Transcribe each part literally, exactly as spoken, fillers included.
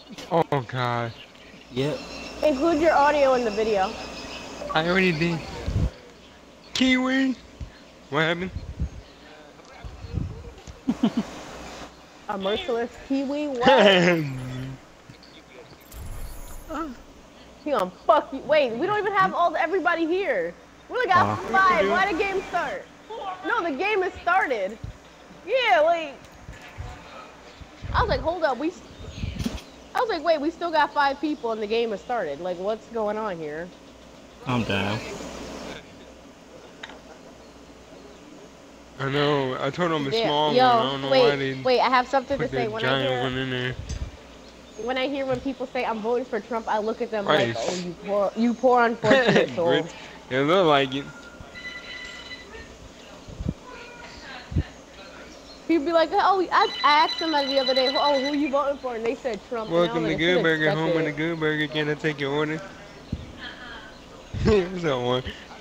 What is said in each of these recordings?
Oh gosh. Yep. Include your audio in the video. I already did. Kiwi? What happened? A merciless Kiwi? What? He gonna fuck you. Wait, we don't even have all the, everybody here. We only got Uh, five. Why the game start? No, the game has started. Yeah, like I was like, hold up, we. I was like, wait, we still got five people and the game has started. Like, what's going on here? I'm down. I know. I told them a Yeah, small one. I yo, don't know why wait, they wait. I have something to put say. that When I giant hear one in there. when I hear when people say I'm voting for Trump, I look at them Right. like, oh, you poor, you poor unfortunate soul. But it look like it. People be like, oh, I asked somebody the other day, oh, who you voting for? And they said Trump. Welcome And I to was like, Good I should Burger, expect home of the it. Good Burger. Can I take your order? Someone.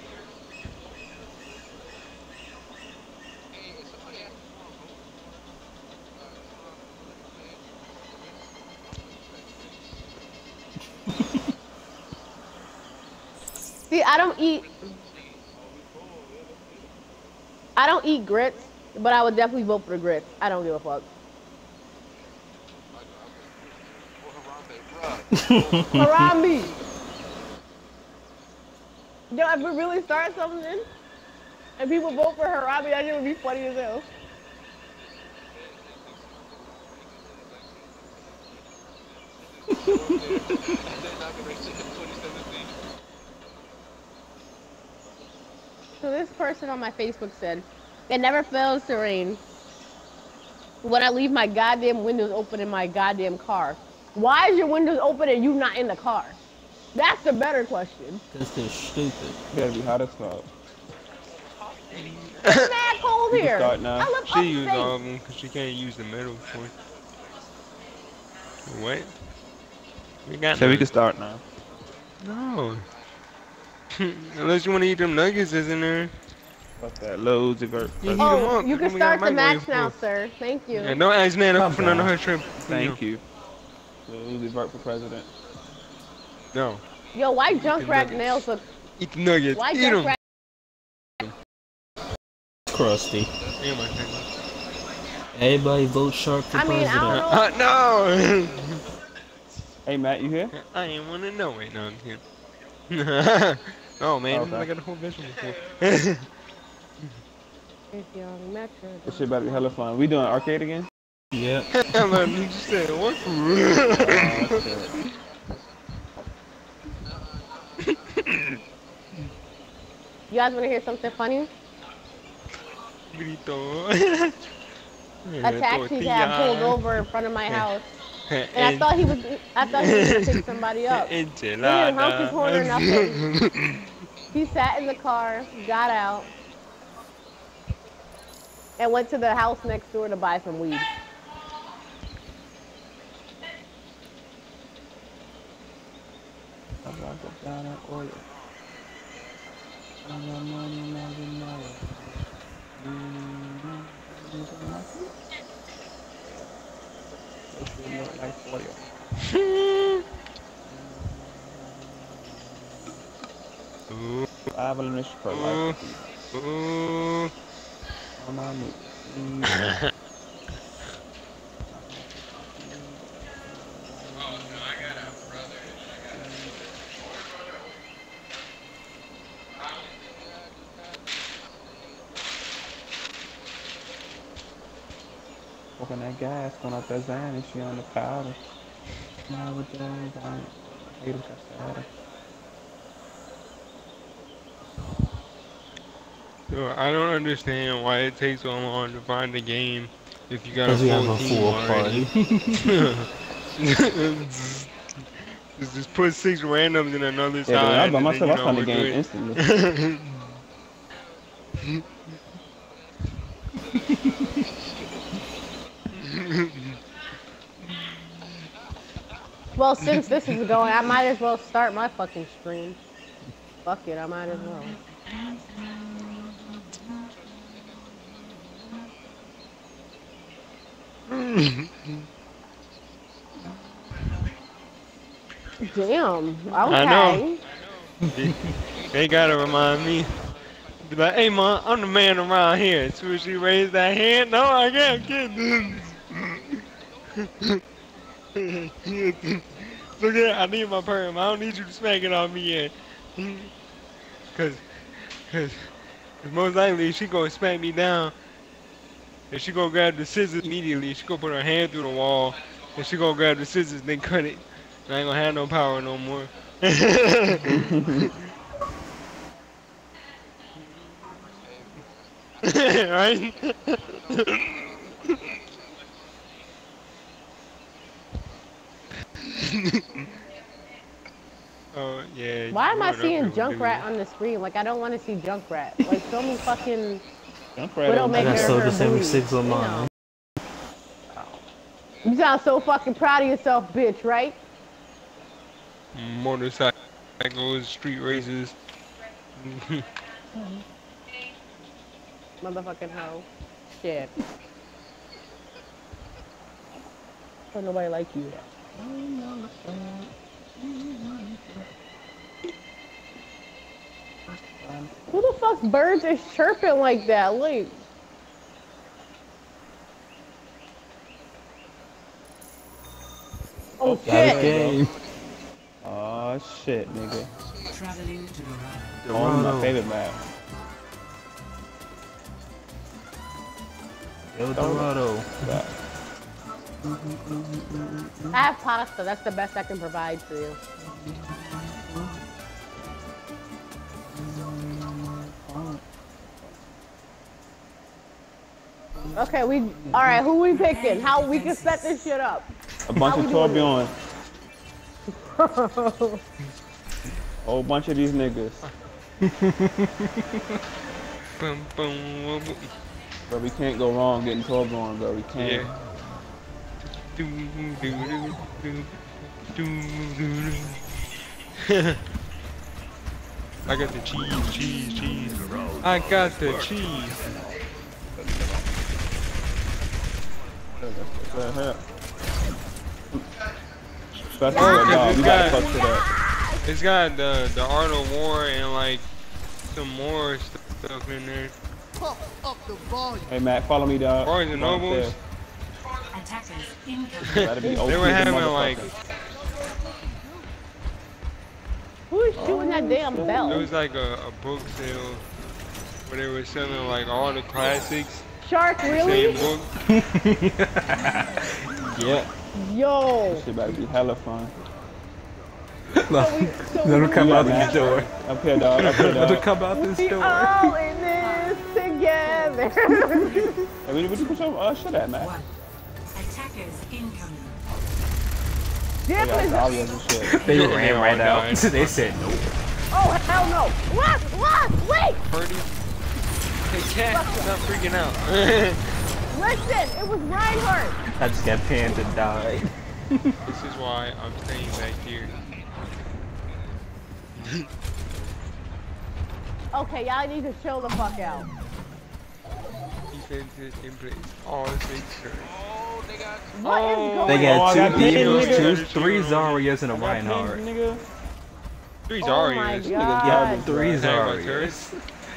See, I don't eat. I don't eat grits, but I would definitely vote for the grits. I don't give a fuck. Harambe. Yo, if we really start something and people vote for Harambe, that shit would be funny as hell. So this person on my Facebook said, it never fails to rain when I leave my goddamn windows open in my goddamn car. Why is your windows open and you not in the car? That's the better question. This is stupid. You gotta be hot as fuck. It's mad cold You can here. start now. I live She used all upstate. of them because she can't use the metal for What? We got So we none. can start now. No. Unless you want to eat them nuggets that's in there. Fuck that. Loads of vert. You heat Thank them Oh, up. you can then we got start the microwave match now, for- sir. Thank you. And don't ask Nana Calm for none of down. her shrimp. you. Loads of vert for president. No. Yo, why Eat the Junkrat nuggets. nails look? Eat the nuggets. Why Eat them. Junkrat? Crusty. Yeah, my friend. Everybody vote Shark for I mean, I don't president. know. Uh, no. Hey Matt, you here? I ain't want to know it. No, I'm kidding. Oh man, Okay. I got a whole vegetable for. It's young Metro. This shit about to be hella fun. We doing arcade again? Yep. Hello, you said what? Oh, shit. You guys want to hear something funny? Grito. A taxi cab pulled over in front of my house, and I thought he was. I thought he was gonna pick somebody up. He didn't honk his horn or nothing. He sat in the car, got out, and went to the house next door to buy some weed. I rock it down that oil. I'm a money, money, money. Mm-hmm. This shit look like oil. Ooh, I have a mission for ooh, life. ooh. On my knee. Mm. Smoking that gas, going up that Zan and she on the powder. Now with that, I hate him casada. So I don't understand why it takes so long to find the game if you got a Because we have full a team full already. party. just, just put six randoms in another Yeah, but when I side. by and then, myself, you I know, found the we're game good. instantly. Well, since this is going, I might as well start my fucking stream. Fuck it, I might as well. Damn. Okay. I know. They, they gotta remind me. Be like, hey, man, I'm the man around here. As soon as she raised that hand, no, I can't get this. Look at, I need my perm. I don't need you to smack it on me yet. Cause, cause, cause most likely she gonna smack me down. And she gonna grab the scissors immediately. She gonna put her hand through the wall. And she gonna grab the scissors and then cut it. I ain't gonna have no power no more. Right? Oh yeah. Why am I what seeing other people do. Junkrat on the screen? Like I don't want to see Junkrat. Like show me fucking Junkrat. Widowmaker. I got her Soldier booty, seventy-six on you mine. know. You sound so fucking proud of yourself, bitch, right? Motorcycles, street races. Motherfucking hoe. Shit. Don't nobody like you. Who the fuck's birds is chirping like that? Like. Oh Got a shit. game. Oh shit, nigga. Traveling to Dorado. Oh, my favorite map. El Dorado. Yeah. I have pasta. That's the best I can provide for you. Okay, we. All right, who we picking? How we can set this shit up? A bunch How of we doing Torbjorn. Whole bunch of these niggas. Boom, boom, boom, boom. Bro, we can't go wrong getting Torbjorn, bro. We can't. Yeah. Do, do, do, do, do, do, do. I got the cheese, cheese, cheese. I got the cheese. Special Oh, dog. it's We gotta got- fuck to that. It's got the the Art of War and like some more stuff in there. Hey Matt, follow me, dog. Barnes and Go Nobles. upstairs. Attackers incoming. Gotta be They O P were the having like motherfuckers. Who is shooting that damn there bell? was like a, a book sale where they were selling like all the classics. Shark, Same really? book. Yeah. Yo. This shit about to be hella fun. So we, so Let him come out Matt. the door. Up here, dog. Up here, Let him dog. come out this we door. all in this together. Hey, where where you put your uh, shit at, Matt? One. Attackers incoming. They Damn got it. dahlias and shit. They Yeah, ran they right all out. died. They said nope. Oh, hell no. What? What? Wait. Purdy. Hey cat, stop freaking out. Listen, it was Reinhardt. I just got panned and died. This is why I'm staying back here. Okay, y'all need to chill the fuck out. Defense is in place. All six turns. What is Oh. going They on? got Oh, I got two pinged, Dios, nigga. two, three Zarias, and a Reinhardt. Nigga. Three Oh my Zarya's. god. Yeah, three Attack my Zarias. turrets.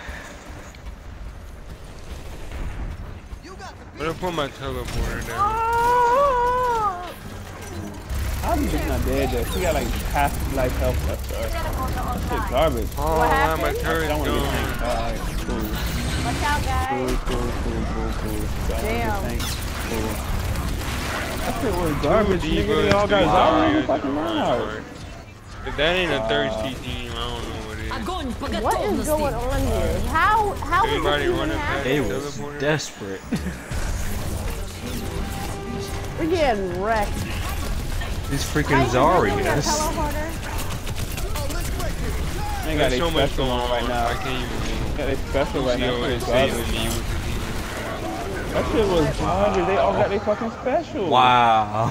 I'm gonna put my teleporter down. Oh! How's he just not dead though? She got like half life health left, sir. Shit, garbage. Oh, What now my happened? I turret's don't want to get tanked. gone. Alright, cool. Watch out, Cool, guys. cool, cool, cool, cool. Don't Damn. wanna get tanked. Cool. That shit was garbage, Two nigga. divas, They all got two Zarya Zaryas, and fucking and a Reinhardt. Reinhardt. If that ain't a thirsty team, I don't know what it is. Огонь по What is going готовности. on here? How how is Everybody this even running past. They happening? was Teleporter. desperate. We're getting wrecked. These How freaking you doing that Zarias. teleporter? They got There's they so much special going on right on. now. I can't even. Got they special right now. Lucio Shit is was saving garbage. me with the That shit was garbage. They all got their fucking special. Wow.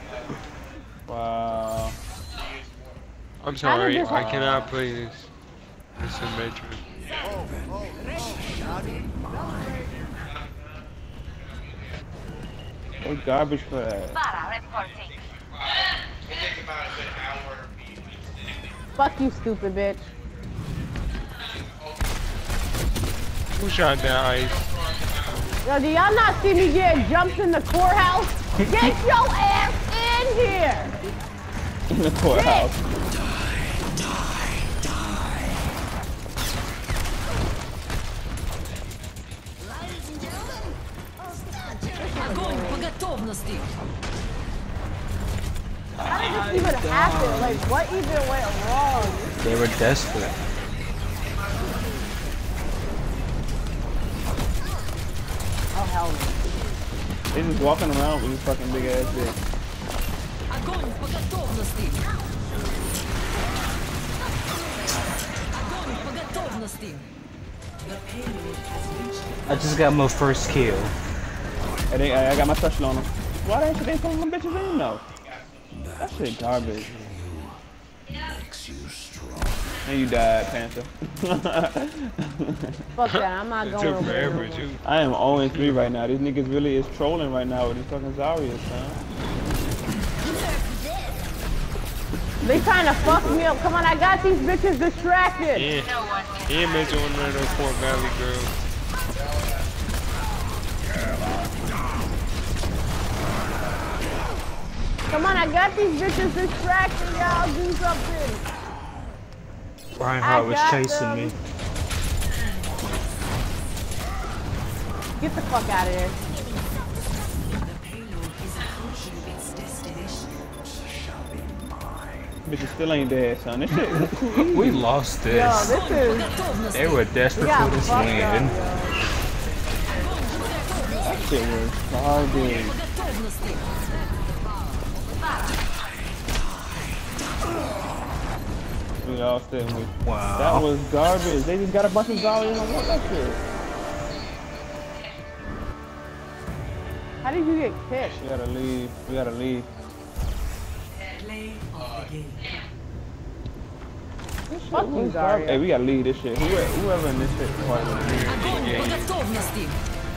Wow. I'm sorry, this I happen? cannot play this. It's symmetric. They garbage for that. Para reporting. It takes about a good hour Fuck you, stupid bitch. Who shot that ice? Yo, do y'all not see me getting jumped in the courthouse? Get your ass in here! In the courthouse. Огонь по готовности. How did this even happen? Like, what even went wrong? They were desperate. Oh, hell no. They just walking around with this fucking big ass dick. Огонь по готовности. Огонь по готовности. The payload has reached. I just got my first kill. I, think, I, I got my special on them. Why they ain't putting them bitches in though? That shit garbage. And you died, Panther. Fuck that, I'm not It going took over there. forever too. I am oh and three right now. These niggas really is trolling right now with this fucking Zarya, son. They trying to fuck me up. Come on, I got these bitches distracted. Yeah. He ain't messing with none of those Fort Valley girls. Come on, I got these bitches distracted. Y'all do something. Reinhardt was got chasing them. me. Get the fuck out of here. The payload is approaching its destination. Bitches still ain't dead, son. This shit. We lost Yo, this. this is. They were We desperate got for this fucked win. up, yo. That shit was garbage. We lost it. We, Wow. that was garbage. They just got a bunch of Zarya on what that shit. How did you get kicked? We gotta leave. We gotta leave. Play of the game. Fuck you, Hey, Zarya. we gotta leave this shit. Whoever, whoever in this shit is part of it. Огонь по готовности.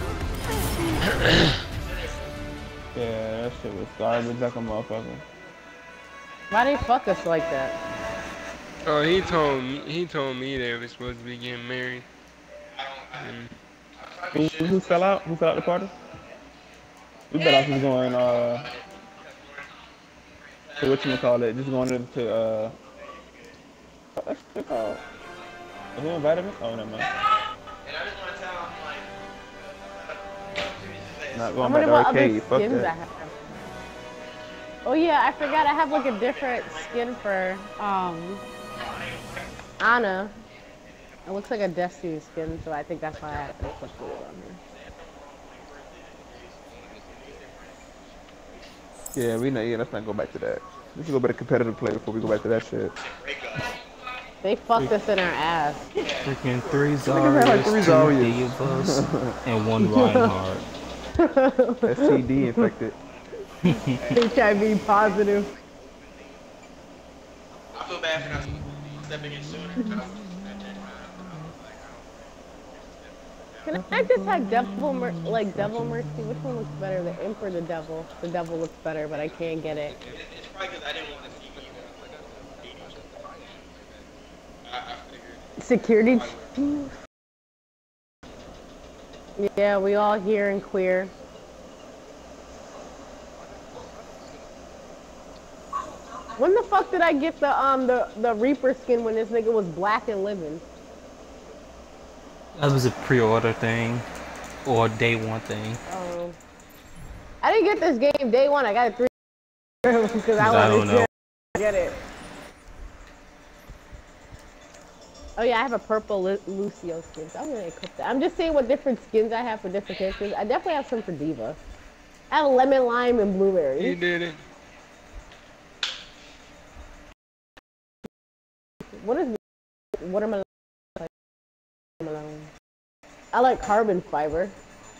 Yeah, that shit was garbage like a motherfucker. Why they fuck us like that? Oh, he told me. He told me they were supposed to be getting married. And Who, who fell out? Who fell out the party? We better off just going, uh, to whatchamacallit, just going to, to uh, what's it called? Who invited me? Oh, never mind. Not I going back wonder to what arcade, other fuck skins I that. have. Oh yeah, I forgot I have like a different skin for um Anna. It looks like a Destiny skin, so I think that's why I have to put it on here. Yeah, we know, yeah, let's not go back to that. We should go back to competitive play before we go back to that shit. They fucked us in our ass. Freaking three Niggas had like Zaryas, three two Zaryas. Divas, and one Reinhardt. S T D infected. H I V positive. I feel bad for not stepping in sooner. Can I just have devil mer like devil mercy? Which one looks better, the imp or the devil? The devil looks better, but I can't get it. It's probably because I didn't want to see you. I, I figured. Security. Yeah, we all here and queer. When the fuck did I get the um the the Reaper skin when this nigga was black and living? That was a pre-order thing, or day one thing. Um, I didn't get this game day one. I got it three because I I wanted don't know. to get it. Oh yeah, I have a purple Lu Lucio skin. So I'm gonna equip that. I'm just seeing what different skins I have for different characters. I definitely have some for Diva. I have lemon, lime, and blueberry. he did it. What is what am I like? I like carbon fiber.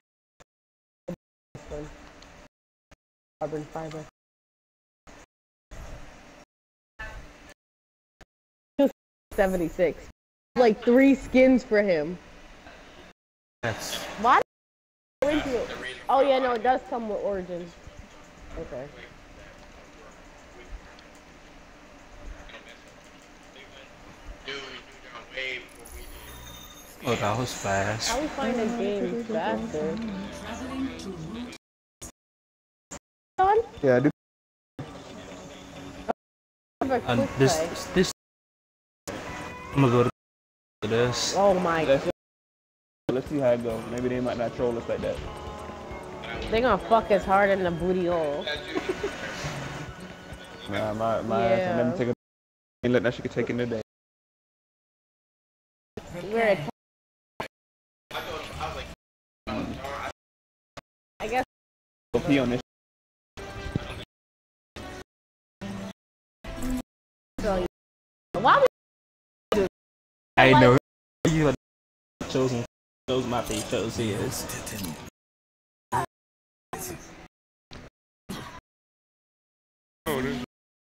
Carbon fiber. seventy-six. Like three skins for him. That's Why? Original. Oh yeah, no, it does come with Origins. Okay. Oh, that was fast. How we find the game faster? On? Yeah, I do. Uh, this, this. I'm gonna go to this. Oh my god. Let's, let's see how it goes. Maybe they might not troll us like that. They're gonna fuck us hard in the booty hole. Nah, my, my Yeah. ass, let me take a. Ain't let that shit get taken today. We're at I guess Go pee on this. so. Why we I know you had chosen those my favorite shows is. Oh, this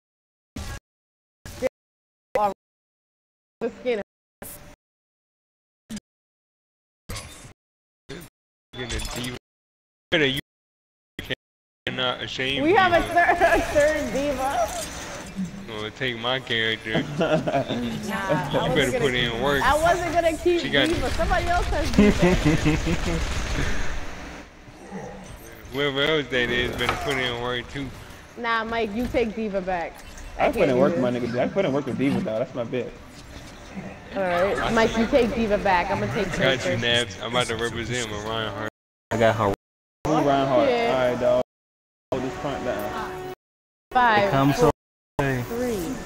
the skin? is a diva. Better you cannot ashamed. We have a diva. third, a third diva. Gonna take my character. Nah, I You wasn't better gonna- put in work. I wasn't gonna keep She got- diva. Somebody else has diva. Whoever else that is better put in work too. Nah, Mike, you take diva back. I put can't in do work, this. my nigga. I put in work with Diva, dog. That's my bitch. All right, Mike, you take diva back. I'm gonna take Got you, Tracer. Nabs. I'm about to represent with Reinhardt. I got her. Who Reinhardt? shit. Alright, dog. Hold this front down. Five, It comes four, so. Hey. three.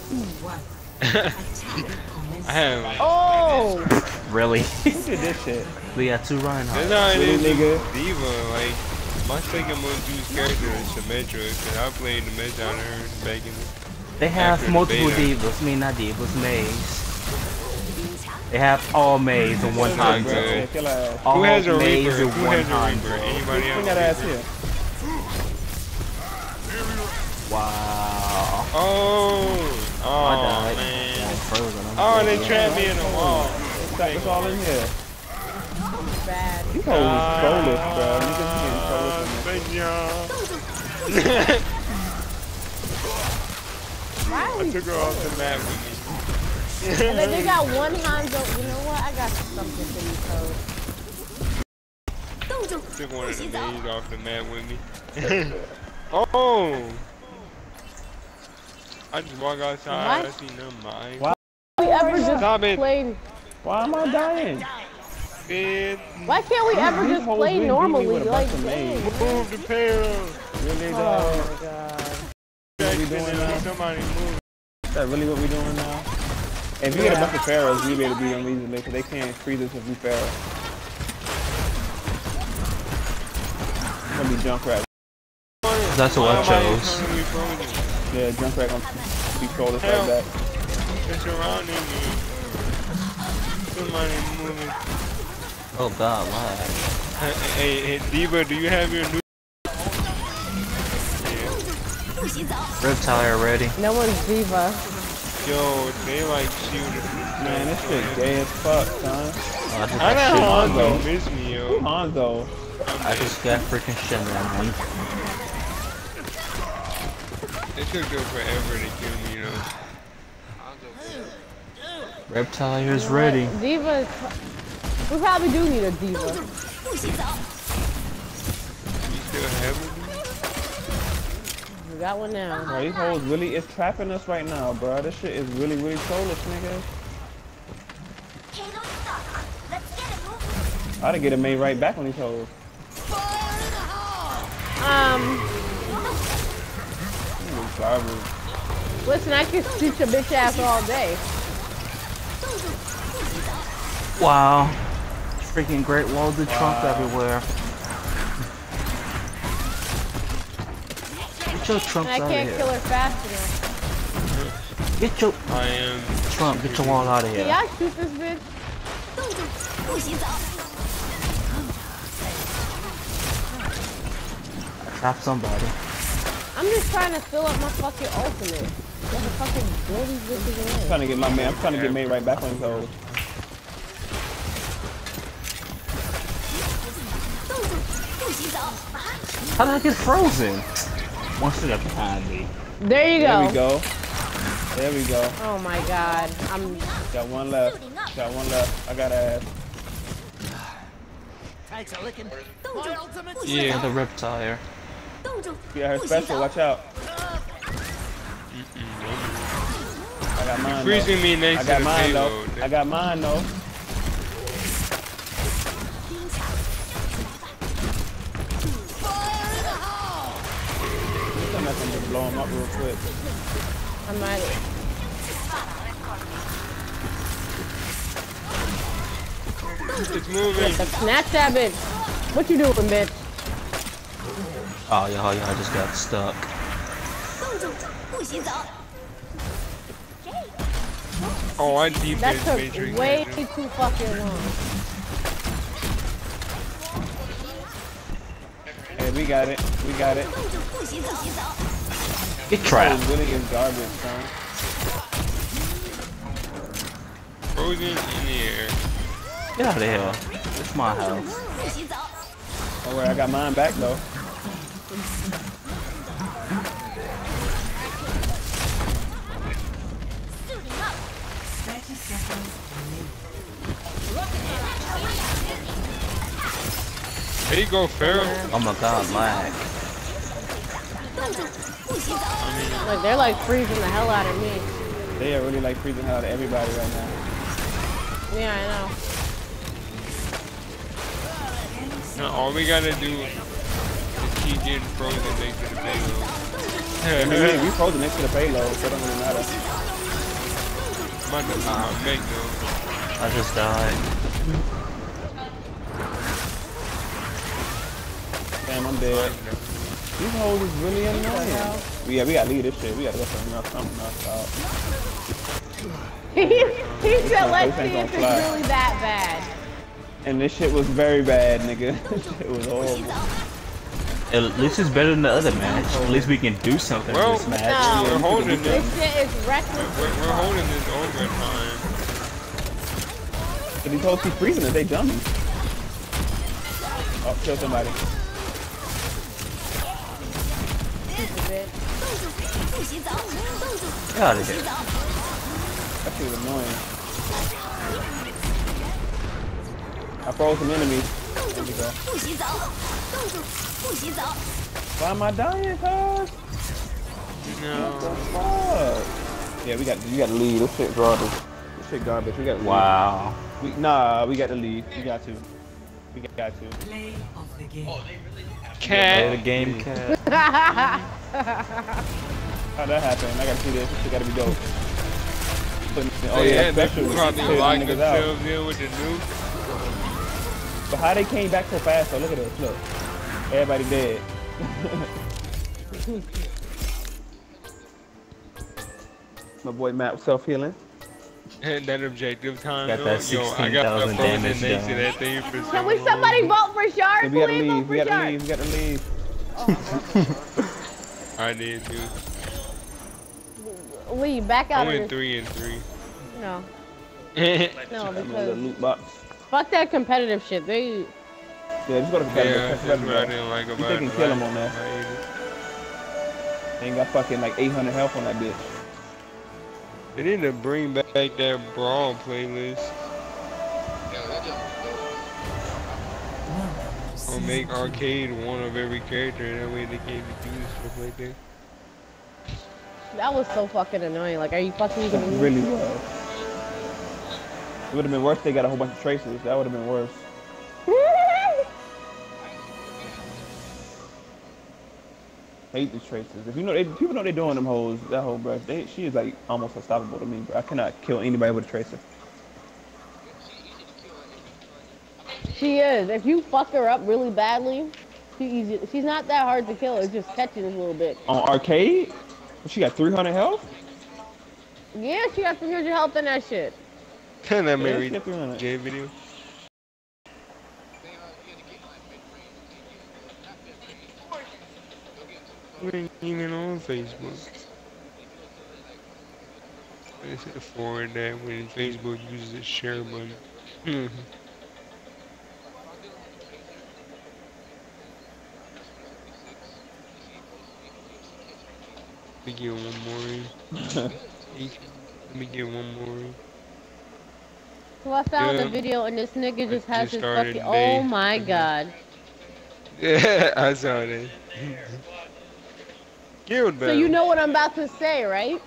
I have. Oh, Really? Who did this shit? We got two That's Reinhardt. how it Really, is nigga? with Diva. Like, my second most used character is Symmetra, because I played the Meta on her back in the. They have After the multiple beta. divas. I mean, not divas, maids. They have all maids in one Not time. good. Yeah, kill her ass. All Who has a maids Reaper? in Who one has a time. Reaper? Anybody Bring else? that ass here. Wow. Oh, I oh died. man. I'm frozen. I'm Oh, they frozen. trapped me in the wall. Stop this all in here. bad. These hoes is soulless, bro. Niggas getting soulless in this. Thank Why are I we took her off the map with me. And then they got one Hanzo. You know what? I got something for these hoes. Took one of the maids off the map with me. Oh! I just walk outside. What? I see none of mine. Why? We ever just Stop it. played? Why am I dying? Bitch, Why can't we ever These just hoes play really beat me normally? with a Like, bunch of dang. maids. move the pair. Really, Oh dog? my god. What we doing now? Somebody move. Is that really what we doing now? If you get a bunch of pharaohs, we be able to beat them easily because they can't freeze us if we pharaoh. It's gonna be Junkrat. That's what I Why am chose. eternally frozen? Yeah, Junkrat gonna be troll us Help. like that. They're surrounding me. Somebody moving. Oh god, why? Hey, hey, hey, Diva, do you have your new? Reptile ready. No one's diva. Yo, they like shooting. Man, this shit gay as fuck, son. Oh, I just I got know shit on. Hanzo miss me, yo. Hanzo. I just got freaking shit on. It took them forever to kill me, you know. Reptile is ready. Diva is. We probably do need a diva. You still have me? We got one now. Bro, these hoes really is trapping us right now, bro. This shit is really, really trollish, nigga. I done get a maid right back on these hoes. Um, This is garbage. listen, I can shoot your bitch ass all day. Wow. Freaking Great Wall of Trump everywhere. Get your Trumps And I out of can't kill here. her fast enough. Get your I am. Trump, get your wall out of Can here. y'all shoot this bitch? Trap somebody. I'm just trying to fill up my fucking ultimate. What the fucking blow these bitches in? Trying to get my man. I'm trying to get maid right back on these hoes. How did I get frozen? One step behind me. There you There go. we go. There we go. Oh my god. I'm Got one left. Got one left. I got ass. Yeah. The reptile. Yeah, her special. Watch out. I got mine. Freezing me I next to got the mine though. payload. I got mine though. I'm not gonna just blow him up real quick. I'm ready. It's moving. Snatch that bitch. What you doing, bitch? Oh, y'all, y'all just got stuck. Oh, I That defense took matrix. way that too fucking long. Hey, we got it. We got it. Get Oh, trapped. really is garbage, son. Frozen in the air. Get out of here. It's my house. Don't worry, I got mine back though. thirty seconds remaining. There you go, Pharaoh. Oh my god, lag. Like they're like freezing the hell out of me. They are really like freezing out of everybody right now. Yeah, I know. Now, all we gotta do is keep getting frozen next to the I mean, we payload. frozen next to the payload, so it don't really matter. I'm about to lose my mech though. I just died. Damn, I'm dead. These hoes is really annoying. Yeah, we gotta leave this shit. We gotta go something else, something else out. he he said, let's Those ain't see if it's gonna fly. really that bad. And this shit was very bad, nigga. It was horrible. At least it's better than the other match. At least we can do something Well, in this match. No. We're holding This this. shit is reckless. We're, we're holding this overtime. But these hoes keep freezing us, they jumping. Oh, kill somebody. Get out of here. That shit was annoying. I froze some enemies. There we go. Why am I dying, cuz? No. What the fuck? Yeah, we got we got to leave. This shit garbage. This shit garbage. We got to leave. Wow. We, nah, we got to leave. We got to. We got to. Play of the game. Play the Cat. game, cat. How'd that happen? I gotta see this. This shit gotta be dope. Oh They yeah, had- they special. probably Shit, locked niggas out. themselves in with the nuke. But how they came back so fast? So look at this. Look, everybody dead. My boy Matt self healing. And that objective time. Got though, that yo, I got sixteen thousand frozen damage next to done. that thing for so Can we long. somebody vote for Shark? Yeah, we gotta Please vote leave. for We gotta Shark. leave. We gotta leave. I did too. Leave, back I out of went this. three and three. No, yeah, no, I'm in the because loot box. fuck that competitive shit. They, Yeah, just go to competitive. that's what I didn't like about they can it. kill him on that. Like, They ain't got fucking like eight hundred health on that bitch. They need to bring back that Brawl playlist. Or make arcade one of every character, that way they can't do stuff like that. that was so fucking annoying. Like, are you fucking kidding me? Really was. It would have been worse if they got a whole bunch of traces. That would have been worse. Hate these traces. If you know, they, people know they're doing them hoes. That whole bro, they, she is like almost unstoppable to me, bro. I cannot kill anybody with a tracer. She is. If you fuck her up really badly, she easy. She's not that hard to kill. It's just catching us a little bit. On arcade, she got three hundred health. Yeah, she got three hundred health in that shit. That Yeah, Mary she got three hundred. J video. We ain't even on Facebook. They said forward that when Facebook uses a share button. Mhm. Let me get one more in. Each- Let me get one more in. So I found Yeah. a video and this nigga just I has just his started fucking. today. Oh my Mhm. god. Yeah, I saw that. Guild So battle. you know what I'm about to say, right?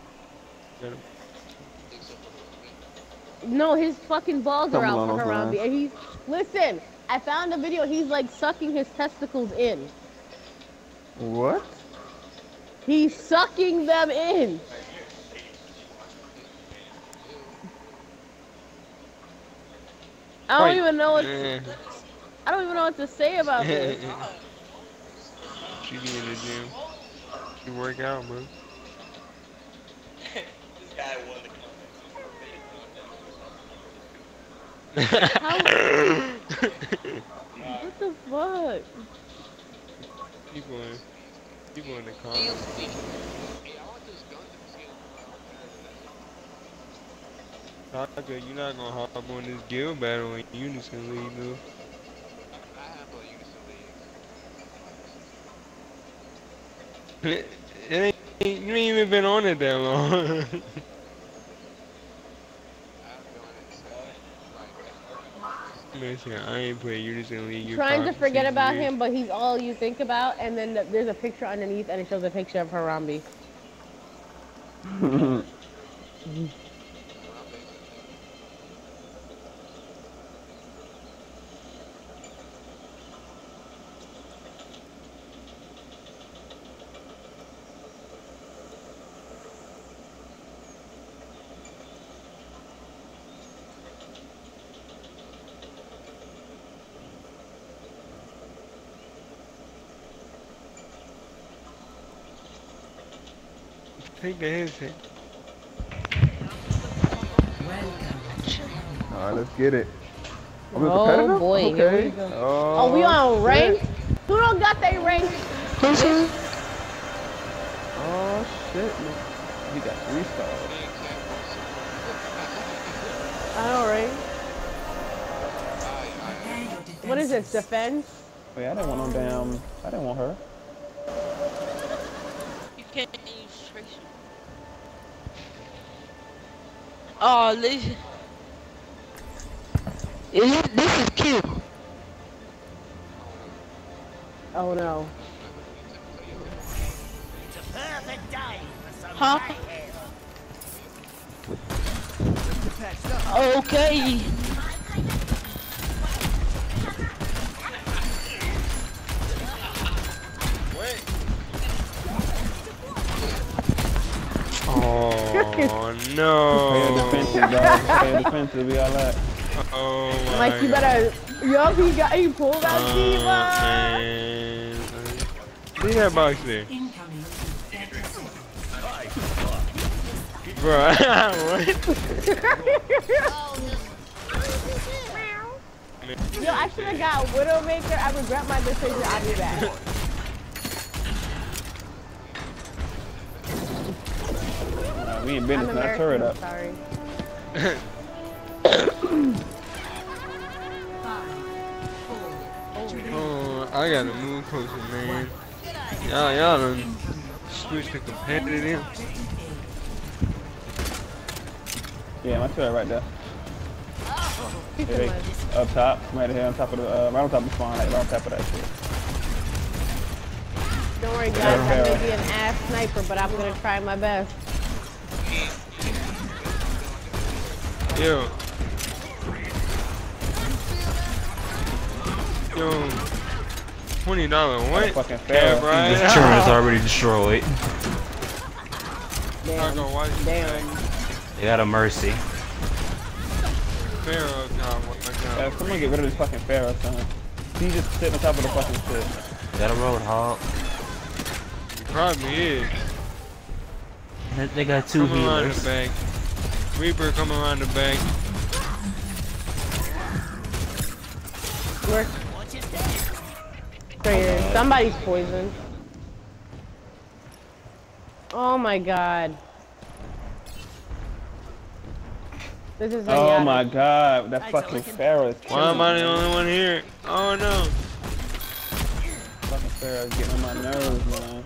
No, his fucking balls are Something out along for those Harambe, lines. and he's listen. I found a video. He's like sucking his testicles in. What? He's sucking them in. I don't Fight. even know what Eh. I don't even know what to say about this. She be in the gym. She work out, bro. This guy won the How? What the fuck? People in, people in the comments. Taka, you're not gonna hop on this guild battle in Unison League, though. It ain't, you ain't even been on it that long. Listen, I ain't playing Unison League. You're Trying to five, forget six about years. him, but he's all you think about. And then the, there's a picture underneath, and it shows a picture of Harambe. Take the headset. Alright, let's get it. Are we Oh competitive? boy, here Okay. we go. Oh, Oh, we on shit. rank? Who don't got they rank? Oh shit, man. He got three stars. I know, right? What is this? Defense? Wait, I didn't want no damn. I didn't want her. You can't use Tracer. Oh, listen. This, this is cute. Oh no. Huh? Okay. Oh no. Pay defensive, dog. Pay defensive. We all that. Oh my Like you God. better. Yup, he got he pulled out Oh, Diva. man. See that box there. Incoming. Bro, what? Yo, I should have got Widowmaker. I regret my decision. I'll be back. Nah, we ain't been I'm this not turret American. up. Sorry. Oh, I gotta move closer, man. Y'all, y'all done switched to competitive. Yeah, my turret right there. Keep Yeah, in they, mind. up top, right here on top of the, uh, right on top of the spawn, like right on top of that shit. Don't worry, guys. I may be an ass sniper, but I'm gonna try my best. Yo. Yo. Twenty dollar what? Fucking Yeah, fair. bro. This turret is already destroyed. I go watch the Damn. They got a mercy. Pharaoh now. Yeah, someone get rid of this fucking Pharaoh, son. He just sitting on top of the fucking shit. They got a roadhog. Probably is. They- They got two Come around the healers. back. Reaper come around the back. Work. Right here. Somebody's poisoned. Oh my god. This is Oh Zenyatta. my god, that fucking Pharaoh is Why am I the killing me. only one here? Oh no. Fucking Pharaoh is getting on my nerves, man.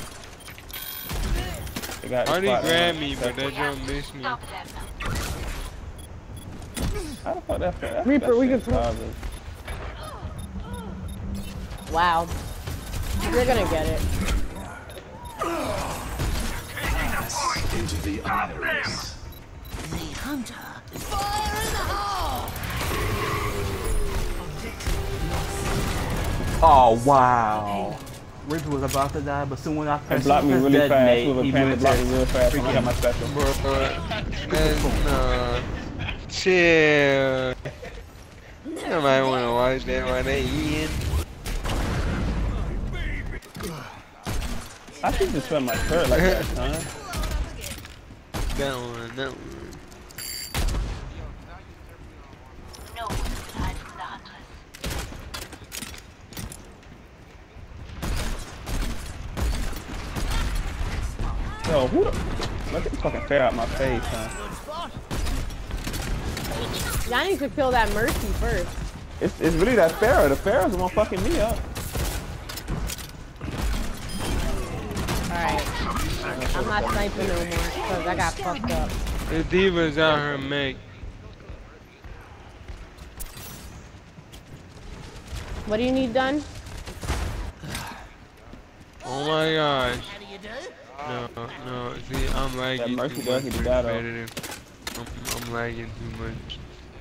They got Already spot grabbed on. me, but that jump missed me. How the fuck that that, Reaper, that we shit's can- garbage. Wow. You're gonna get it. Into the iris. The hunter. Oh wow. Reaper was about to die, but soon when I He pressed blocked me pressed really fast. detonate, He was he panic went blocked to me real fast. And I got my special. Bro, man, nah. Chill. Nobody wanna watch that while they eating. I should just spend my shirt like that, son. That one, that one. Yo, who the? Let this fucking fair out my face, son. Y'all need to kill that Mercy first. It's, it's really that Pharaoh. The Pharaoh's the one fucking me up. Alright. I'm not sniping no more because I got fucked up. The diva's out her make. What do you need done? Oh my gosh. No, no, see, I'm lagging Mercy too does much need to for die, though. competitive. I'm, I'm lagging too much.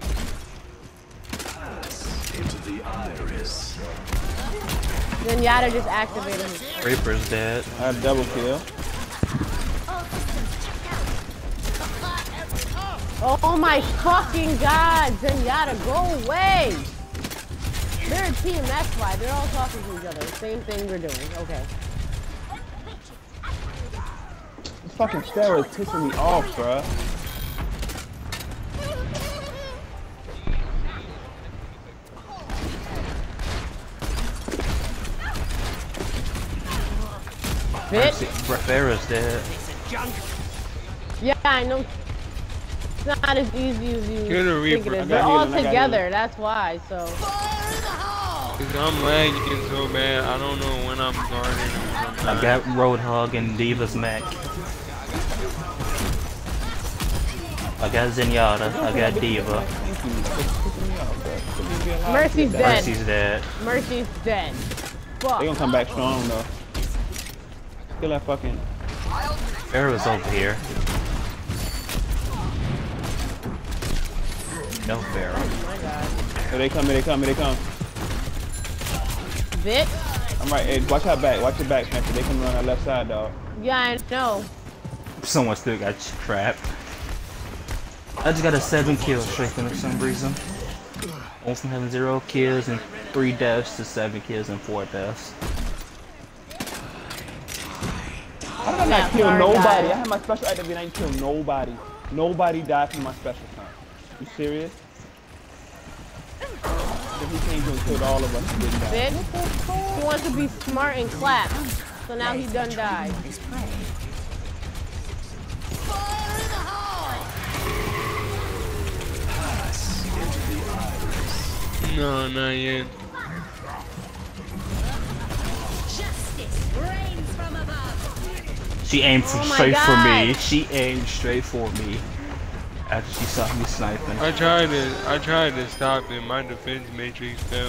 Into the iris. Then Yada just activated him. Reaper's dead. I had a double kill. Oh my fucking god, Zenyatta, go away! They're a team, that's why. They're all talking to each other. Same thing we're doing. Okay. This fucking Pharaoh is pissing me off, bruh. Bitch. Pharaoh's dead. Yeah, I know. It's not as easy as you Kill the think it Reaper. is. I They're got all healing, I got together, that's why, so. Cause I'm lagging so bad, I don't know when I'm guarding and when I'm I got Roadhog and Diva's mech. I got Zenyatta. I got Diva. Mercy's dead. Mercy's dead. Mercy's dead. They Fuck. gonna come back strong though. Kill that fucking. Pharaoh's over here. No Pharaoh. Oh my god. Here they come, here they come, here they come. Bitch. I'm right, hey, watch our back, watch your back, Spencer. They come around our left side, dog. Yeah, I know. Someone still got trapped. I just got a seven kill streak for some reason. Went from having zero kills and three deaths to seven kills and four deaths. How did I not kill nobody? I had my special activate, I didn't kill nobody. Nobody died from my special time. You serious? If he came to and killed all of us, he didn't die. Bitch. He wants to be smart and clap. So now he done died. No, not yet. She aimed for, Oh my straight for me. God. She aimed straight for me. After she saw me sniping. I tried to, I tried to stop it. My defense matrix fell.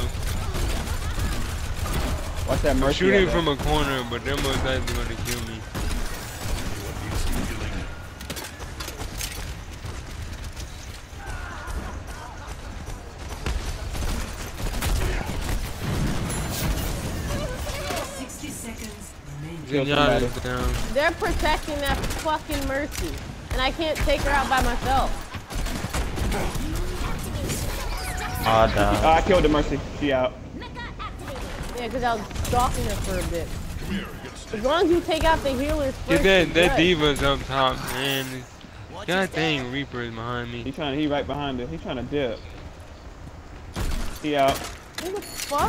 Watch that I'm Mercy. shooting at from that. a corner, but they're most likely going to kill me. sixty seconds remaining. Kill Zenyatta's somebody. down. They're protecting that fucking Mercy. And I can't take her out by myself. Ah, Oh, dog. I killed the Mercy. She out. Yeah, because I was stalking her for a bit. As long as you take out the healers Get first, that, you're that good. diva's up top, man. God dang, Reaper is behind He me. trying. He right behind her. He trying to dip. He out. Who the fuck?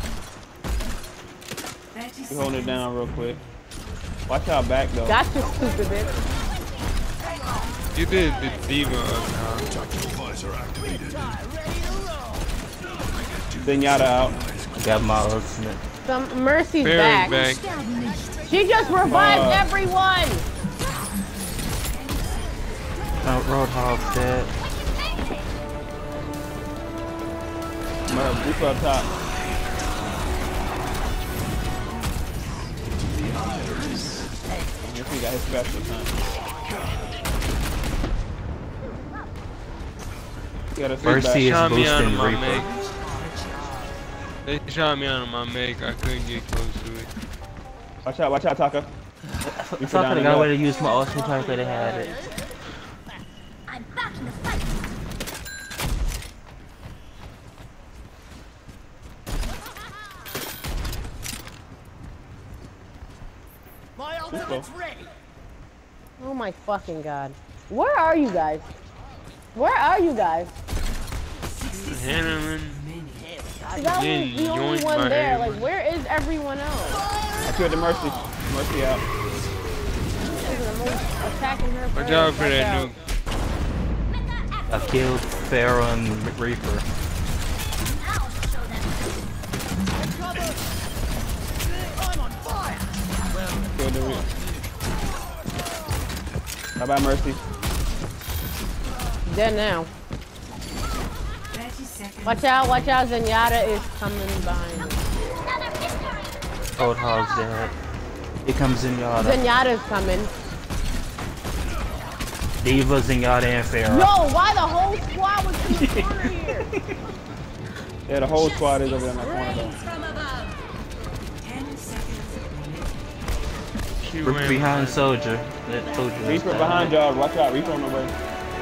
thirty He holding it seconds. down real quick. Watch our back though. Gotcha, stupid bitch. Get the, the diva up top. Visor activated. Zenyatta out. Got my ultimate. Some Mercy's Barry's back. back. She just revived Uh. everyone. Oh, Roadhog's dead. My Reaper up top. I guess he got his special time. You gotta see Mercy is Shot me out of boosting my Reaper. make. They shot me out of my make. I couldn't get close to it. Watch out, watch out, Taka. I thought I got a way to use my ultimate type that they had it. I'm back in the fight. My ultimate's ready. Oh my fucking god. Where are you guys? Where are you guys? Handling. Cause I was Getting the only yoinked one by there. everyone. Like, where is everyone else? I killed the Mercy. Mercy out. Listen, I'm attacking her Watch first. out for Watch that out. nuke. I killed Pharaoh and Reaper. I'll show them. I'm on fire. Killed the Reaper. Bye bye, Mercy. Dead now. thirty seconds. Watch out, watch out, Zenyatta is coming behind me. Another victory. Old Hog's dead. Here comes Zenyatta. Zenyatta's coming. Diva, Zenyatta, and Pharaoh. Yo, why the whole squad was in the corner here? Yeah, the whole squad is over there in that corner though. From above. ten seconds remaining. She Reaper ran behind Soldier. That Soldier is Reaper dead. behind y'all. Watch out. Reaper on the way.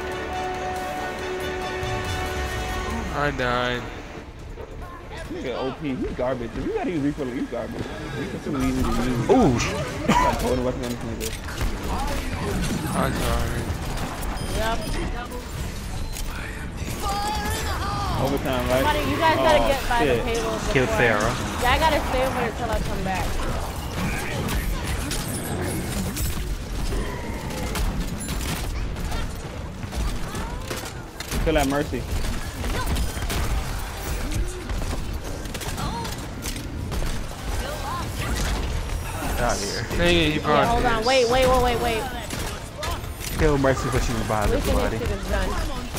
I died. Nigga O P. He's garbage. If you gotta use Reaper, use garbage. Reaper's too easy to use. Ooh, Got total weapon on this nigga. I'm sorry. Yep. Overtime, right? Somebody, you guys gotta Oh, get by shit. the payload before. killed Pharaoh. Yeah, I gotta stay over until I come back. Kill that Mercy. Get out of here. Dang it, he Yeah, brought hold on. this. Wait, wait, wait, wait, wait. Kill Mercy before she revives Listen, everybody. this shit is done.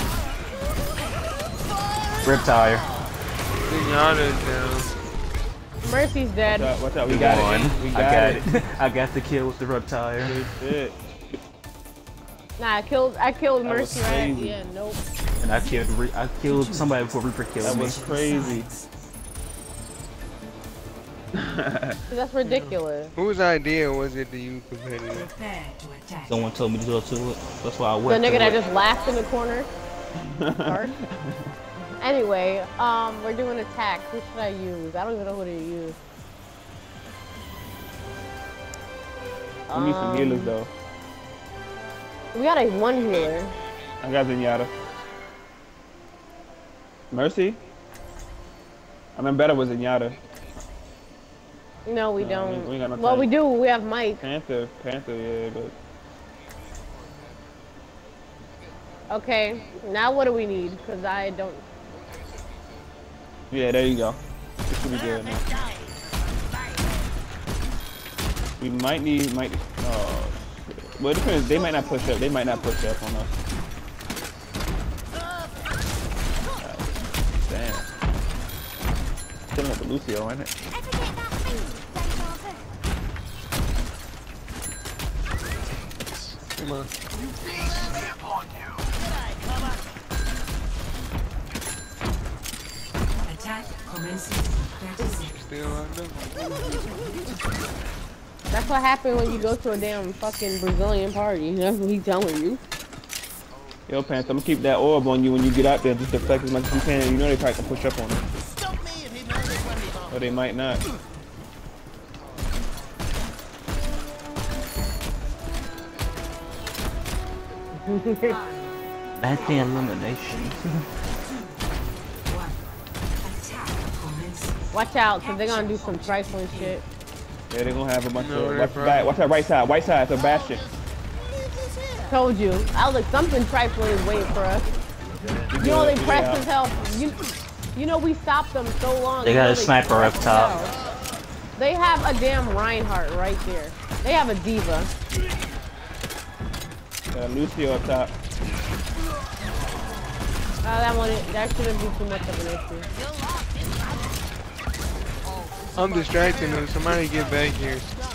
Reptile. Zenyatta's down. Mercy's dead. Watch out, watch out. We We got won. it. We got, I got it. it. I got the kill with the Reptile. Good shit. Nah, I killed. I killed That was Mercy, right? crazy. Yeah, nope. And I killed Re I killed somebody before Reaper killed That me. was crazy. That's ridiculous. Whose idea was it to use competitive? Prepare to attack. Someone told me to go to it. That's why I The went nigga to that it. just laughed in the corner. Dark. Anyway, um, we're doing attack. Who should I use? I don't even know who to use. We need some Um, healers though. We got a one healer. I got Zenyatta. Mercy? I mean, better with Zenyatta. No, we No, don't. we ain't got no well, time. we do. We have Mike. Panther, Panther, yeah, but Okay. Now what do we need? Because I don't. yeah, there you go. This should be good now. We might need, might. Oh, shit. Well, it depends. They might not push up. They might not push up on us. God, damn. Killing up with Lucio, ain't it? Everything about me. Come on. Attack commences in thirty seconds. Still locked up. That's what happened when you go to a damn fucking Brazilian party. That's what he's telling you. Yo, Pants, I'm gonna keep that orb on you when you get out there. Just deflect as much as you can. You know they probably can push up on it. Stop me and he knows it's when we Or they might not. That's the elimination. One. Attack commences. Watch out, because they're going to do some trifling shit. Yeah, they're gonna have a bunch No, of. they Watch, probably- back, watch that right side. Right side. It's a bastion. Told you. I was like, something trifling is waiting for us. You know they pressed as hell. You, you know we stopped them so long. They You got know a sniper up pressed as top. hell. They have a damn Reinhardt right there. They have a diva. Uh, Lucio up top. Uh, that one, that shouldn't be too much of an issue. I'm distracting him. Somebody get back here.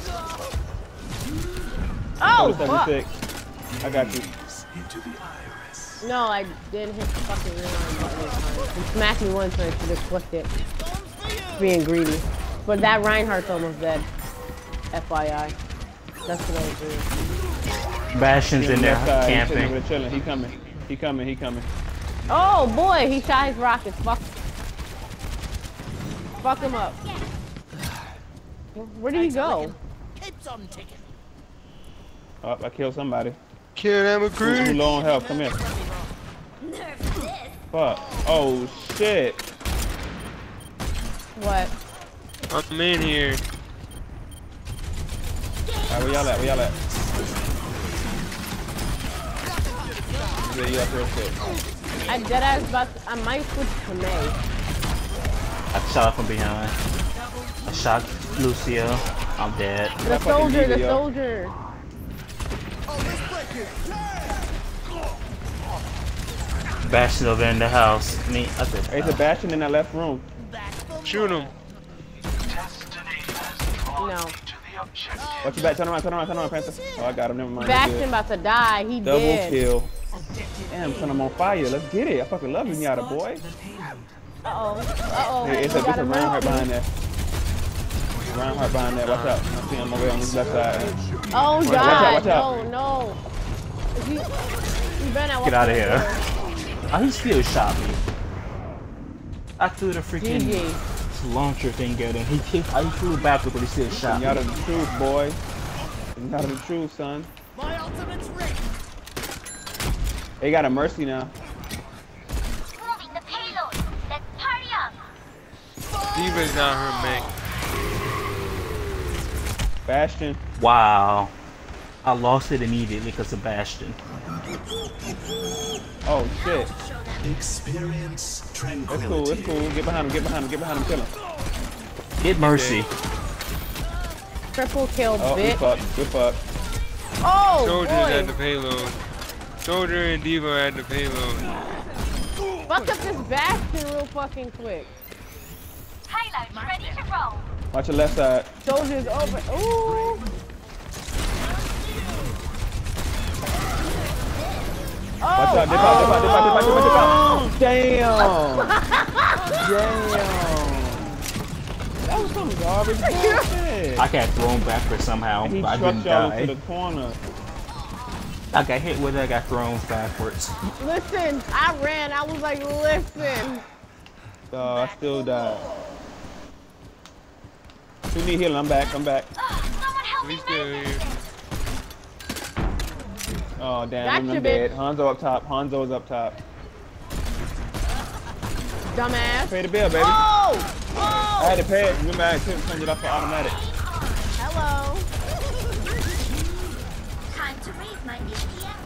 Oh, Oh, fuck. seventy-six. I got you. Into the iris. No, I didn't hit the fucking rewind button this time. He smacked me once and I should have clicked it. Being greedy. But that Reinhardt's almost dead. F Y I. That's what I was doing. Bastion's in there Left side, he's sitting camping. over there chilling. He coming. He coming. He coming. Oh boy, he shot his rockets. Fuck. Fuck him up. Where did he go? Oh, I killed somebody. Kill that Who's McCree. low on health? Come here. Nerf this. Fuck. Oh shit. What? I'm in here. Alright, where y'all at? Where y'all at? Yeah, you up real quick. I dead ass about to, I might switch to May. I shot from behind. I shot Lucio. I'm dead. The That fucking soldier, the video. soldier. Bastion over in the house. Me, I said, Hey, it's a Bastion in that left room. Shoot him. No. Watch your back. Turn around. Turn around. Turn around, Panther. Oh, I got him. Never mind. Bastion Good. about to die. He Double dead. kill. Damn, son, I'm on fire. Let's get it. I fucking love Zenyatta, boy. Uh oh. Uh oh. Hey, it's a, it's a Reinhardt behind there. Reinhardt behind there. Watch out. I see him over on this left side. Oh Watch god. out, watch out. No, no. He, he better not walk get out of in here. there. Oh, he still shot me. I threw the freaking G G. launcher thing at him. He, he, I flew backwards, but he still shot me. Zenyatta the truth, boy. Zenyatta the truth, son. My ultimate's ready. They got a Mercy now. Moving the payload. Let's party up. Diva's not her mate. Bastion. Wow. I lost it immediately because of Bastion. Oh shit. Experience That's tranquility. cool. That's cool. Get behind him. Get behind him. Get behind him. Kill him. Get Mercy. Triple kill, Oh, we bitch. fucked. We fucked. Oh, Soldiers boy. at the payload. Soldier and Diva at the payload. Fuck up this Bastion real fucking quick. Highlights ready to roll. Watch your left side. Soldiers over. Ooh. Oh, Watch out. Dip out. Dip out. Dip out. Dip out. Dip out. Dip out. Damn. Damn. That was some garbage bullshit. I got thrown backwards somehow, He but I trucked didn't y'all die. into the corner. I got hit with it, I got thrown backwards. Listen, I ran. I was like, listen. Oh, I still died. Who need healing? I'm back. I'm back. Ugh, someone help We me still medicine. here. Oh, damn. Gotcha, I'm dead. Hanzo up top. Hanzo's up top. Dumbass. Pay the bill, baby. Oh! I Oh! had to pay it. Remember, I couldn't turn it off for automatic. Hello. Time to raise my E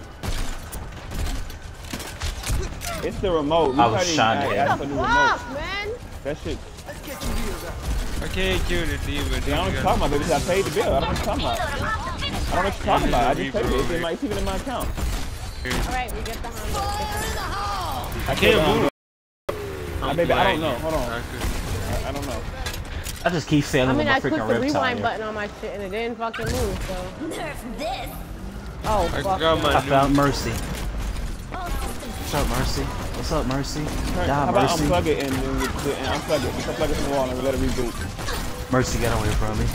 P M. It's the remote. I was probably shot didn't at. ask for the remote. Fuck, man. That shit. I can't kill the Diva. Yeah, I don't know what Diva you're got- talking about, baby. I paid the bill. I don't know what you're talking about. Payload across the finish I don't know what you're talking about. I just paid it. It's in my, it's even in my account. All right, we get the Honda. I can't move. move. I, baby, I don't know. lagging. Hold on. I could- I, I don't know. I just keep failing I mean, with my I clicked freaking the rip rewind tire. button on my shit and it didn't fucking move, so. Nerf this. Oh, I fuck. got no. my I found Mercy. All systems What's up, Mercy? What's up, Mercy? How Die, about Mercy. unplug it and, and, and unplug it? Just unplug it from the wall and we let it reboot. Mercy, get away from me.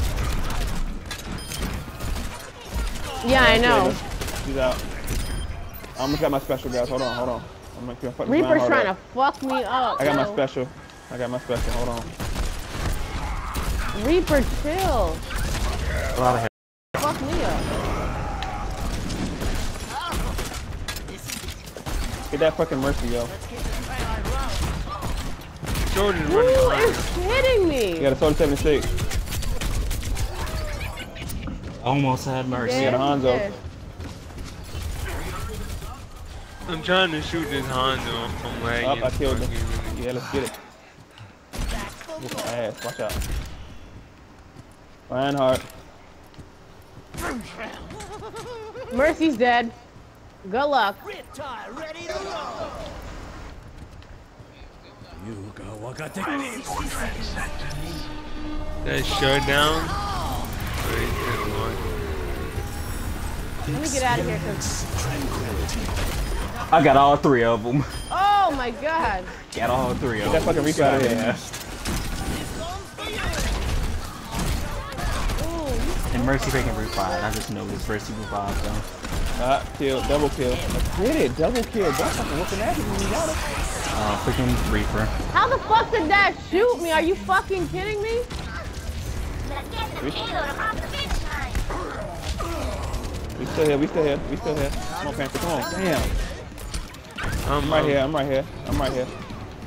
Yeah, I know. She's out. I almost got my special, guys. Hold on, hold on. I'm gonna fuck this Reaper's Reinhardt trying up. to fuck me up. I got my yo. special. I got my special. Hold on. Reaper, chill. A lot of hair. Fuck me up. Get that fucking Mercy, yo. Soldiers Who running around. is hitting me? You got a Soldier seventy-six. Almost had Mercy. got a Hanzo. Yeah. I'm trying to shoot this Hondo. I'm lagging. Up, I killed Fucking him. really. Yeah, let's get it. Whoop my ass. Watch out. Reinhardt. Mercy's dead. Good luck. That shutdown. Let me get out of here, cause... I got all three of them. Oh my god. Got all three of Get them. that fucking Reaper out of here. Ooh. And Mercy freaking revived. I just know this Mercy revived though. Ah, kill, double kill. I did it, double kill. That's fucking whooping ass when you got it. Uh, freaking Reaper. How the fuck did that shoot me? Are you fucking kidding me? Let's get the payload across the finish line. We still here, we still here, we still here. Come on, Panther, come on. Damn. I'm I'm right here, I'm right here, I'm right here.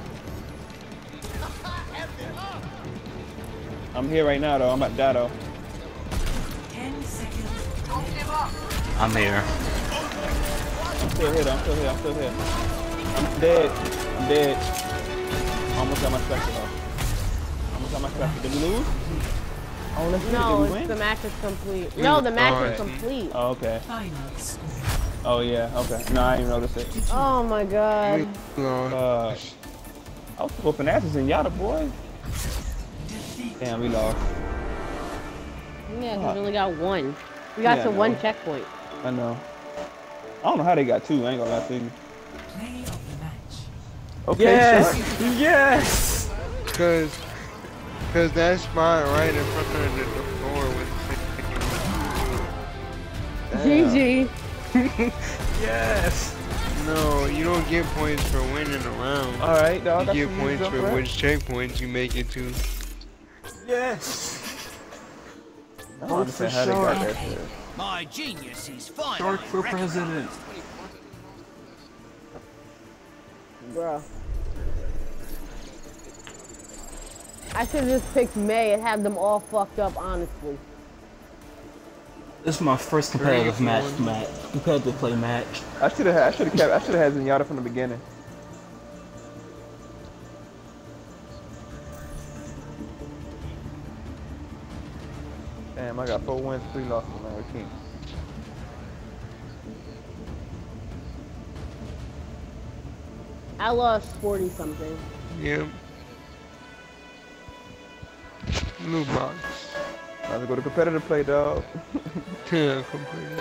I'm here right now though, I'm about to die though. Ten seconds. I'm here. I'm still here though, I'm still here, I'm still here. I'm dead, I'm dead. Almost got my special though. Almost got my special. Did we lose? Oh, let's see. No, Did we it's, win? the match is complete. No, the match is complete. Oh, okay. Final score. Oh yeah, okay. No, I didn't notice it. Oh my god. Uh, I was whooping asses in Yada, boy. Damn, we lost. Yeah, because we only got one. We got Yeah, to I one know. checkpoint. I know. I don't know how they got two. I ain't gonna lie to you. Play of the match. Okay, Yes! sure. Yes! Cause, cause that spot right in front of the door was. G G. Yes! No, you don't get points for winning a round. All right, dog. You that's get what points jump for right. which checkpoints you make it to. Yes! I don't understand how they got that shit. My genius is fine. Shark for president. Bruh. I should have just picked May and had them all fucked up, honestly. This is my first competitive match, match. Competitive play match. I should have. I should have kept. I should have had Zenyatta from the beginning. Damn, I got four wins, three losses, man. We can't. I lost forty something. Yep. Blue box. Time to go to competitive play, dog. Yeah, completely.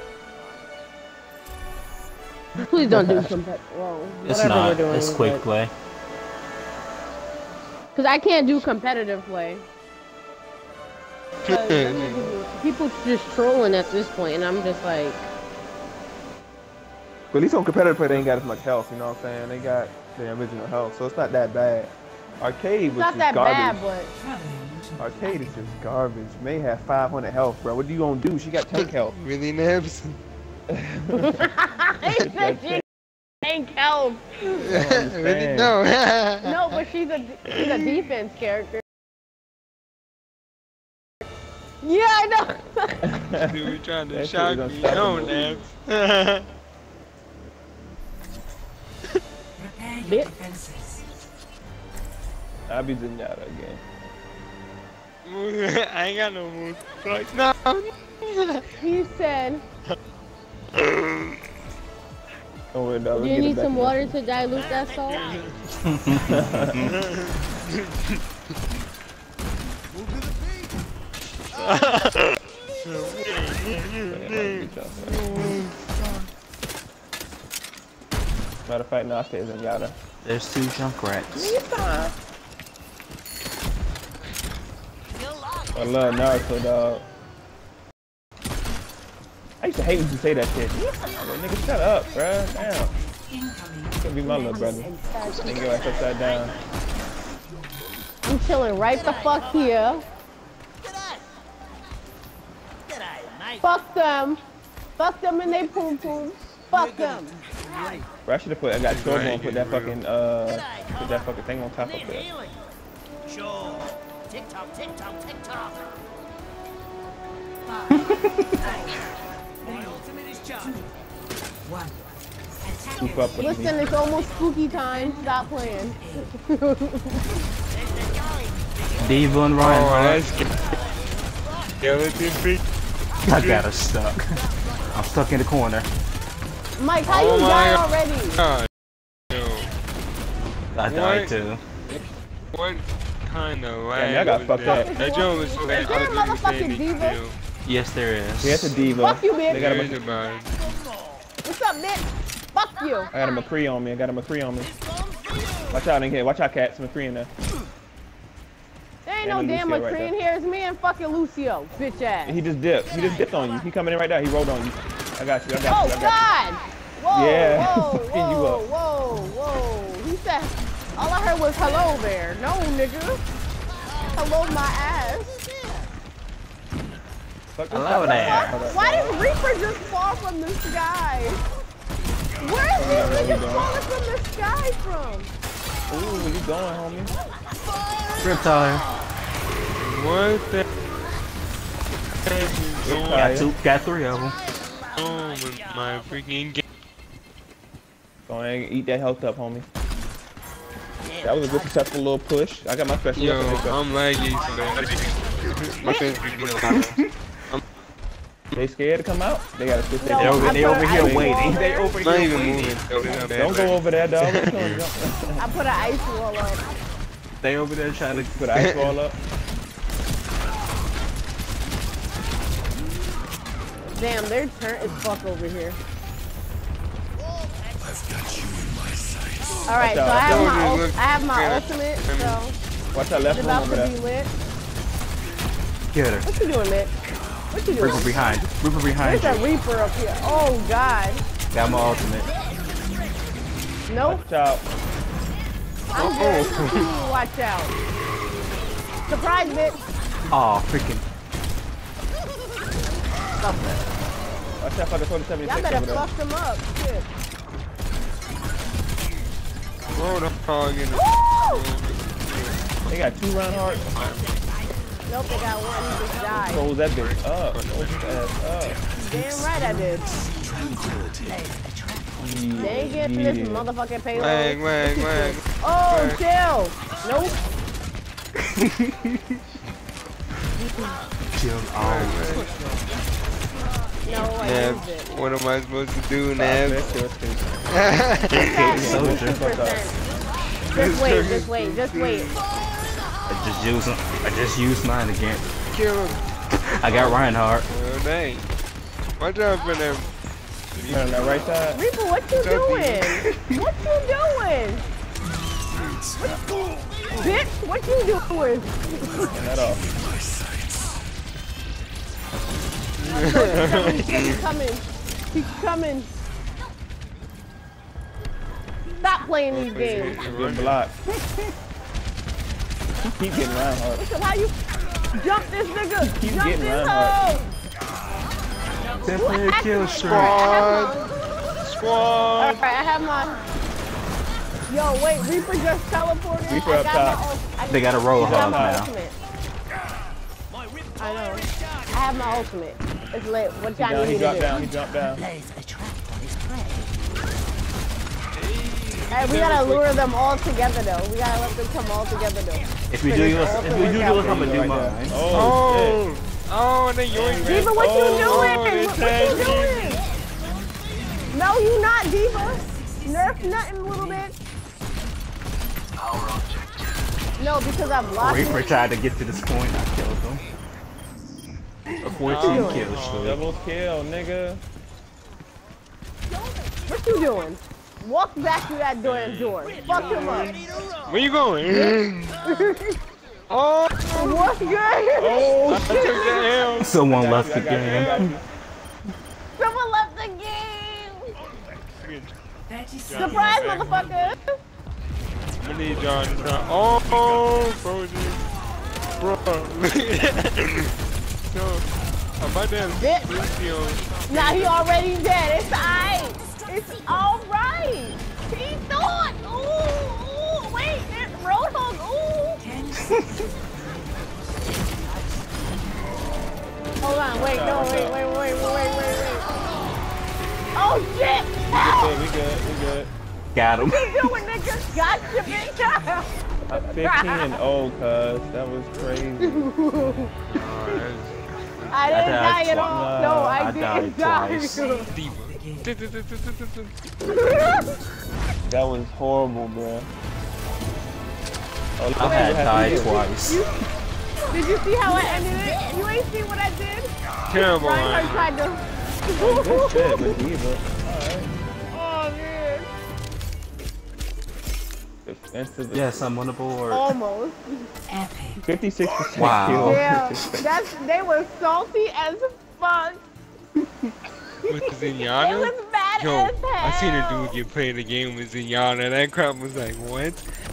Please don't do competitive. Well, It's whatever not. we're doing. It's quick play. Because I can't do competitive play. 'Cause people, people just trolling at this point, and I'm just like, But at least on competitive play, they ain't got as much health. You know what I'm saying? They got the original health, so it's not that bad. Arcade it's was not just that garbage. bad, but Traveling to Arcade is just garbage. May have five hundred health, bro. What you gonna do? She got tank health. Really, Nabs? I said she ain't help. Really? No. No, but she's a she's a defense character. Yeah, I know. Dude, we trying to That shit shock is me. No, unstoppable. Nabs. prepare your Bit. defenses. I'll be Zenyatta again. I ain't got no moves. Like, no. He said, Don't worry, dog. "Do you need some water to dilute that salt?" Matter of fact, no, I stay Zenyatta. There's two Junkrats. I love Naruto, dog. I used to hate when you say that shit. Nigga, shut up, bruh. Damn. Incoming. You could be my little brother. Nigga, go ass upside down. I'm chilling right the fuck here. Fuck them. Fuck them and they poom poom. Fuck them. Bro, I should have put. I got Turbo and put that fucking uh, put that fucking thing on top of it. Sure. Tick tock, tick tock, tick tock. My ultimate is charged. One. Keep up with me. Listen, it's almost spooky time. Stop playing. Diva and Oh, Ryan. that's skeleton feet. I got her stuck. I'm stuck in the corner. Mike, how Oh you my die God. already? God. Yo. I died too. What? kinda Damn, y'all got lag. fucked that. up. That joint was so bad. Is there a I was literally motherfucking saying diva? it still. Yes, there is. Yeah, it's a diva. Fuck you, bitch. They got a, Worried about it. What's up, bitch? Fuck you. I got a McCree on me. I got a McCree on me. Watch out in here. Watch out, cats. McCree in there. There ain't And no a damn Lucio right McCree in there. here. It's me and fucking Lucio, bitch ass. He just dipped. He just dipped on you. He coming in right now. He rolled on you. I got you. I got Oh you. I got God! Whoa, Yeah. whoa, Fucking you whoa, up. whoa, whoa. He said, all I heard was hello there. No, nigga. Hello, my ass. you. Fuck this Hello guy. there. What? Why did Reaper just fall from the sky? Where is this nigga falling from the sky from? Ooh, where you going, homie? Riptile. What the heck is going Got two, got three of them. on with my freaking game? Go ahead and eat that health up, homie. That was a good successful little push. I got my special Yo, weapon picked up. I'm lagging so bad. My friends be getting They scared to come out? They gotta switch No, their They over, I they put over an here ice waiting. wall They up. over Not here even waiting. moving. Don't go over there, dog. What you doing? I put an ice wall up. They over there trying to Put an ice wall up. Damn, they're turnt as fuck over here. Alright, so Watch I out. have Don't my, just ult look- I have my yeah. ultimate, so Watch that left it's one about over to there. be lit. get her. What you doing, Mitch? What you doing? Reaper behind. Reaper behind There's a you. Reaper up here. Oh, God. Got my ultimate. Nope. Watch out. I'm good. Ooh, watch out. Surprise, bitch. Aw, freaking. Fuck that. Watch out for the Y'all seventy-six better over there. fuck them up. Shit. Roll the hog in the Woo! They got two round hearts. Nope, they got one. He just died. Close that bitch up. Close his ass up. Damn right I did. They ain't getting through this motherfucking payload. Wag, wag, wag. Oh, chill. Nope. Chill. Oh, No, I Nab, used it. what am I supposed to do, Stop Nab? it, kill it. soldier. fifty percent. Just wait, just wait, just wait. I just used I just used mine again. Kill him. I got Reinhardt. Well, dang. Watch out for them. You on that right side? Reaper, what you doing? What you doing? Bitch, what you doing? Turn that off. He's coming. He's coming. Stop playing these games. Good block. He keep getting round hard. Look at how you jump this nigga. Keep Jump getting this round hoe. Definitely a kill streak. Squad. Squad. Alright, I have my. Yo, wait, Reaper just teleported. Reaper I up got top. my ult- I They got a roll I got hog my now. ultimate. I know. I have my ultimate. It's lit. What y'all Down, need he me to dropped do? down. He dropped down. Lays a trap for his prey. Hey, we gotta lure them all together though. We gotta let them come all together though. If we do yours, if we do yours, I'm gonna do Right mine. there. Oh. Oh, shit. Oh, and then yoink. Diva, what you Oh, doing? they What, what tagged you me. doing? No, you not, Diva. Nerf nothing, little bitch. No, because I'm blocking. Reaper tried to get to this point. I killed him. A fourteen Oh. kill streak. Double kill, nigga. What you doing? Walk back through that damn door. Fuck him up. Where you going? Oh, What's good? Oh, I took the L. Someone left the I got you, I game. got you. Someone left the game. thirty seconds. Surprise, motherfucker. I need y'all to try. Oh, frozen. Bro. So, I'm about to Bitch. have Lucio. Nah, he already dead. It's alright. It's alright. He thought. Ooh, ooh, wait. There's Roadhog. Ooh. Ten seconds. Hold on. Wait. No. Wait. Wait. Wait. Wait. Wait. Wait. Wait. Oh shit. Yeah, we good, we good. Got him. What you doing, nigga? Gotcha, bitch. Uh, fifteen and oh, cuz. That was crazy. Oh, I didn't died die at twice. all. No, I, I didn't died die. twice. that's Diva. That was horrible, bro. Oh, I had died twice. You, did you see how I ended it? You ain't see what I did? Terrible. Reinhardt tried to. Good shit with D.Va. Alright. Oh man. Defensive. Yes, I'm on the board. Almost. Epic. fifty-six percent Wow. kill. Yeah. That's they were salty as fuck. With the It Zenyatta? was bad Yo, as hell. I seen a dude get played the game with Zenyatta. That crap was like, what?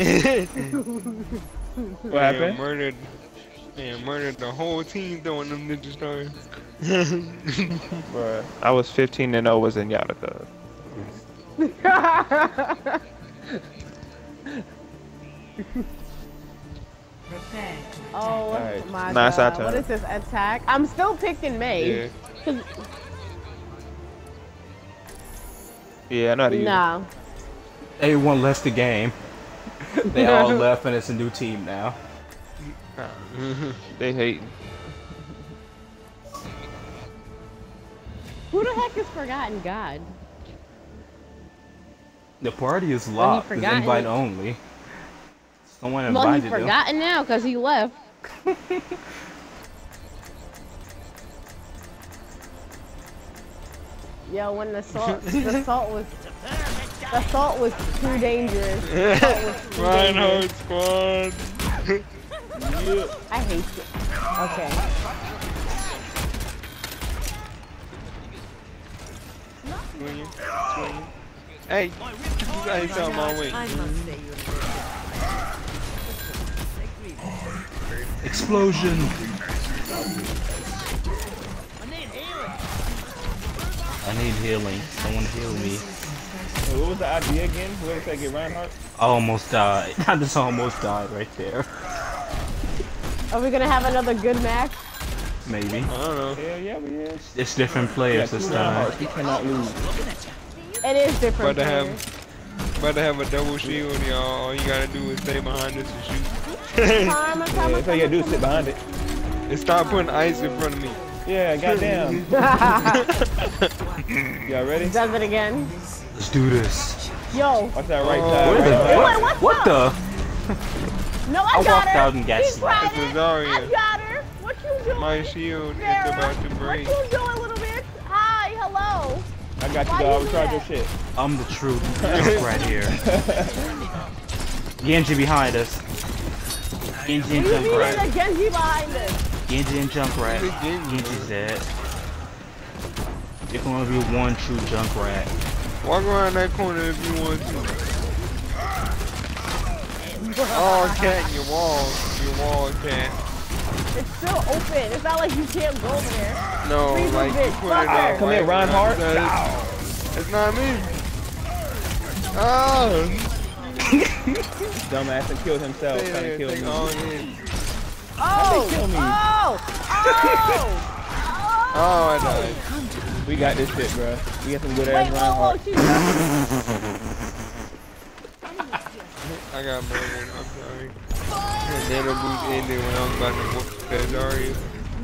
What Man, happened? murdered, man, murdered the whole team throwing them ninja stars. Bruh, I was fifteen and oh was in Yada Cub. Prepare to Oh Alright, my nice god. turn. What is this attack? I'm still picking May. Yeah. Yeah, I know how to use Nah. Everyone left the game. They all left and it's a new team now. it. They hating. Who the heck is Forgotten God? The party is locked. It's forgotten. invite only. Someone Well, he's invited him. forgotten now because he left. Yo, when the salt, the salt was, the salt was too dangerous. The salt was too Reinhardt dangerous. squad. I hate it. Okay. Swinging, swinging. Hey, you guys out my way. I must say you're Explosion! I need healing. Someone heal me. Hey, what was the idea again? Whoever said get Reinhardt? I almost died. I just almost died right there. Are we gonna have another good match? Maybe. I don't know. Hell yeah, we is. It's different players Yeah, this two time. Reinhardts, you cannot lose. It is different. About to have, players. about to have a double shield, y'all. All you gotta do is stay behind us and shoot. Time, Yeah, that's all you gotta do is sit behind it. And stop putting ice in front of me. Yeah, goddamn. Y'all ready? Does it again. Let's do this. Yo. Watch that right Oh, side. Where Right the- side. Wait, what's What up? the? No, I, I got walked her. out and got Be slapped. quiet. It's Rosario. I got her. What you doing? My shield is Sarah? about to What break. you doing, little bitch? Hi, hello. I got you, Why dog. you do Recharge your that? shit. I'm the truth. Jump right here. Genji behind us. Genji and You jump mean right. the Genji behind us? Genji and jump right. Who's Genji? Genji's dead. There can only be one true jump rat. Walk around that corner if you want to. Oh, cat, your wall. Your wall, cat. It's still open. It's not like you can't go there. No, Freeze like bitch. you put Fuck it her. up. Come here, right Reinhardt. where I said it. It's not me. Oh. Dumbass and killed himself Stay trying to there, kill take me. all in. Oh! kill me? Oh! Oh! Oh, I died. We got this shit, bro. We got some good Wait, ass whoa, whoa, Reinhardt. I got murdered. I'm sorry. And then the boot ended when I was about to whoop that Zarya.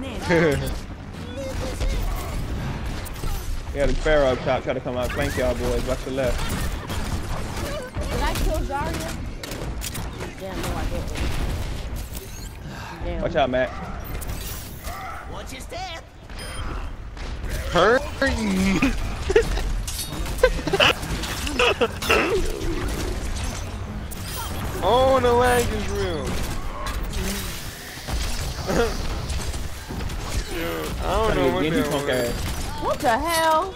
We got a Pharaoh up top try to come out flank y'all boys. Watch the left. Did I kill Zarya? Damn, no, I didn't. Damn. Watch out, Matt. Watch your step. Hurt. Oh, the lag is real. Yo, I don't know what Genji that punk was. ass. What the hell?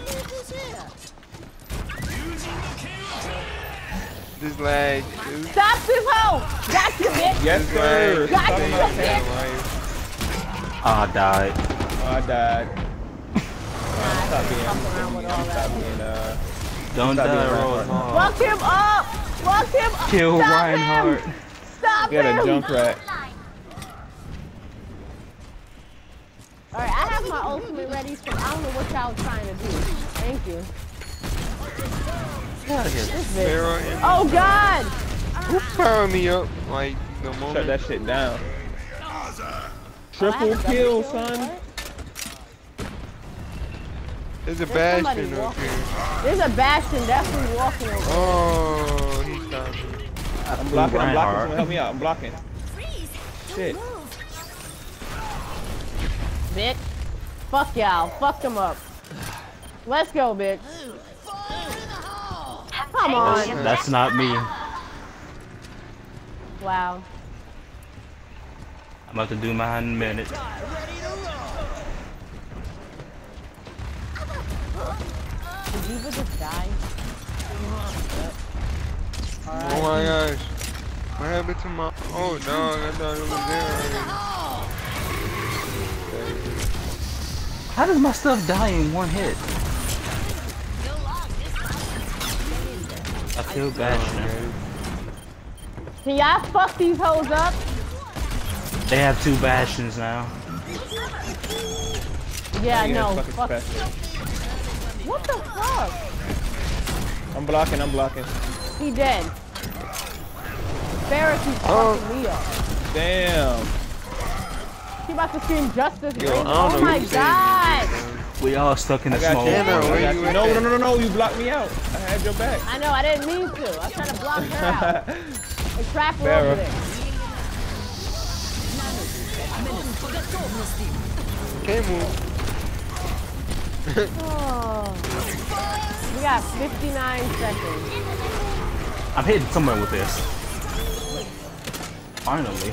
This lag is Stop this hoe! Got you, bitch! Yes, this sir. lag Got Talking you, about bitch. that. Oh, I died. Oh, I died. Stop being, Fuck around with all stop that. being, uh, Don't Stop die, being Rose. Reinhardt. Lock him up! Lock him up! Kill Stop Reinhardt. him! Stop get a him! junk rat. Alright, I have my ultimate ready, so I don't know what y'all trying to do. Thank you. Get out of here. This bitch. Sarah and Oh god! who powered me up like the Shut moment. that shit down. Oh, I Triple have a kill, double son. What? There's a There's somebody bastion up walking. here. There's a Bastion definitely walking over. Oh, he stopped me. I'm blocking, I'm blocking. Reinhardt. Someone help me out. I'm blocking. Shit. Bitch. Fuck y'all. Fuck them up. Let's go, bitch. Come on. That's, that's not me. Wow. I'm about to do mine in a minute. Did you just die? Oh my gosh. What happened to my... Oh dog, I thought it was there already. How does my stuff die in one hit? I feel Bastion. Can y'all fuck these hoes up? They have two Bastions now. Yeah, I You know. guys fucking Fuck. special. What the fuck? I'm blocking, I'm blocking. He dead. Pharisee's Oh. fucking me up. Damn. He about to scream justice. Yo, I Raven. don't Oh know my who saved god. me, We all stuck in the I got smoke. you. Anna, I where got you you. at? No, no, no, no, no. You blocked me out. I had your back. I know, I didn't mean to. I was trying to block her out. The trap her Farrah. over there. Can't move. Oh. We got fifty-nine seconds. I'm hitting somewhere with this. Finally.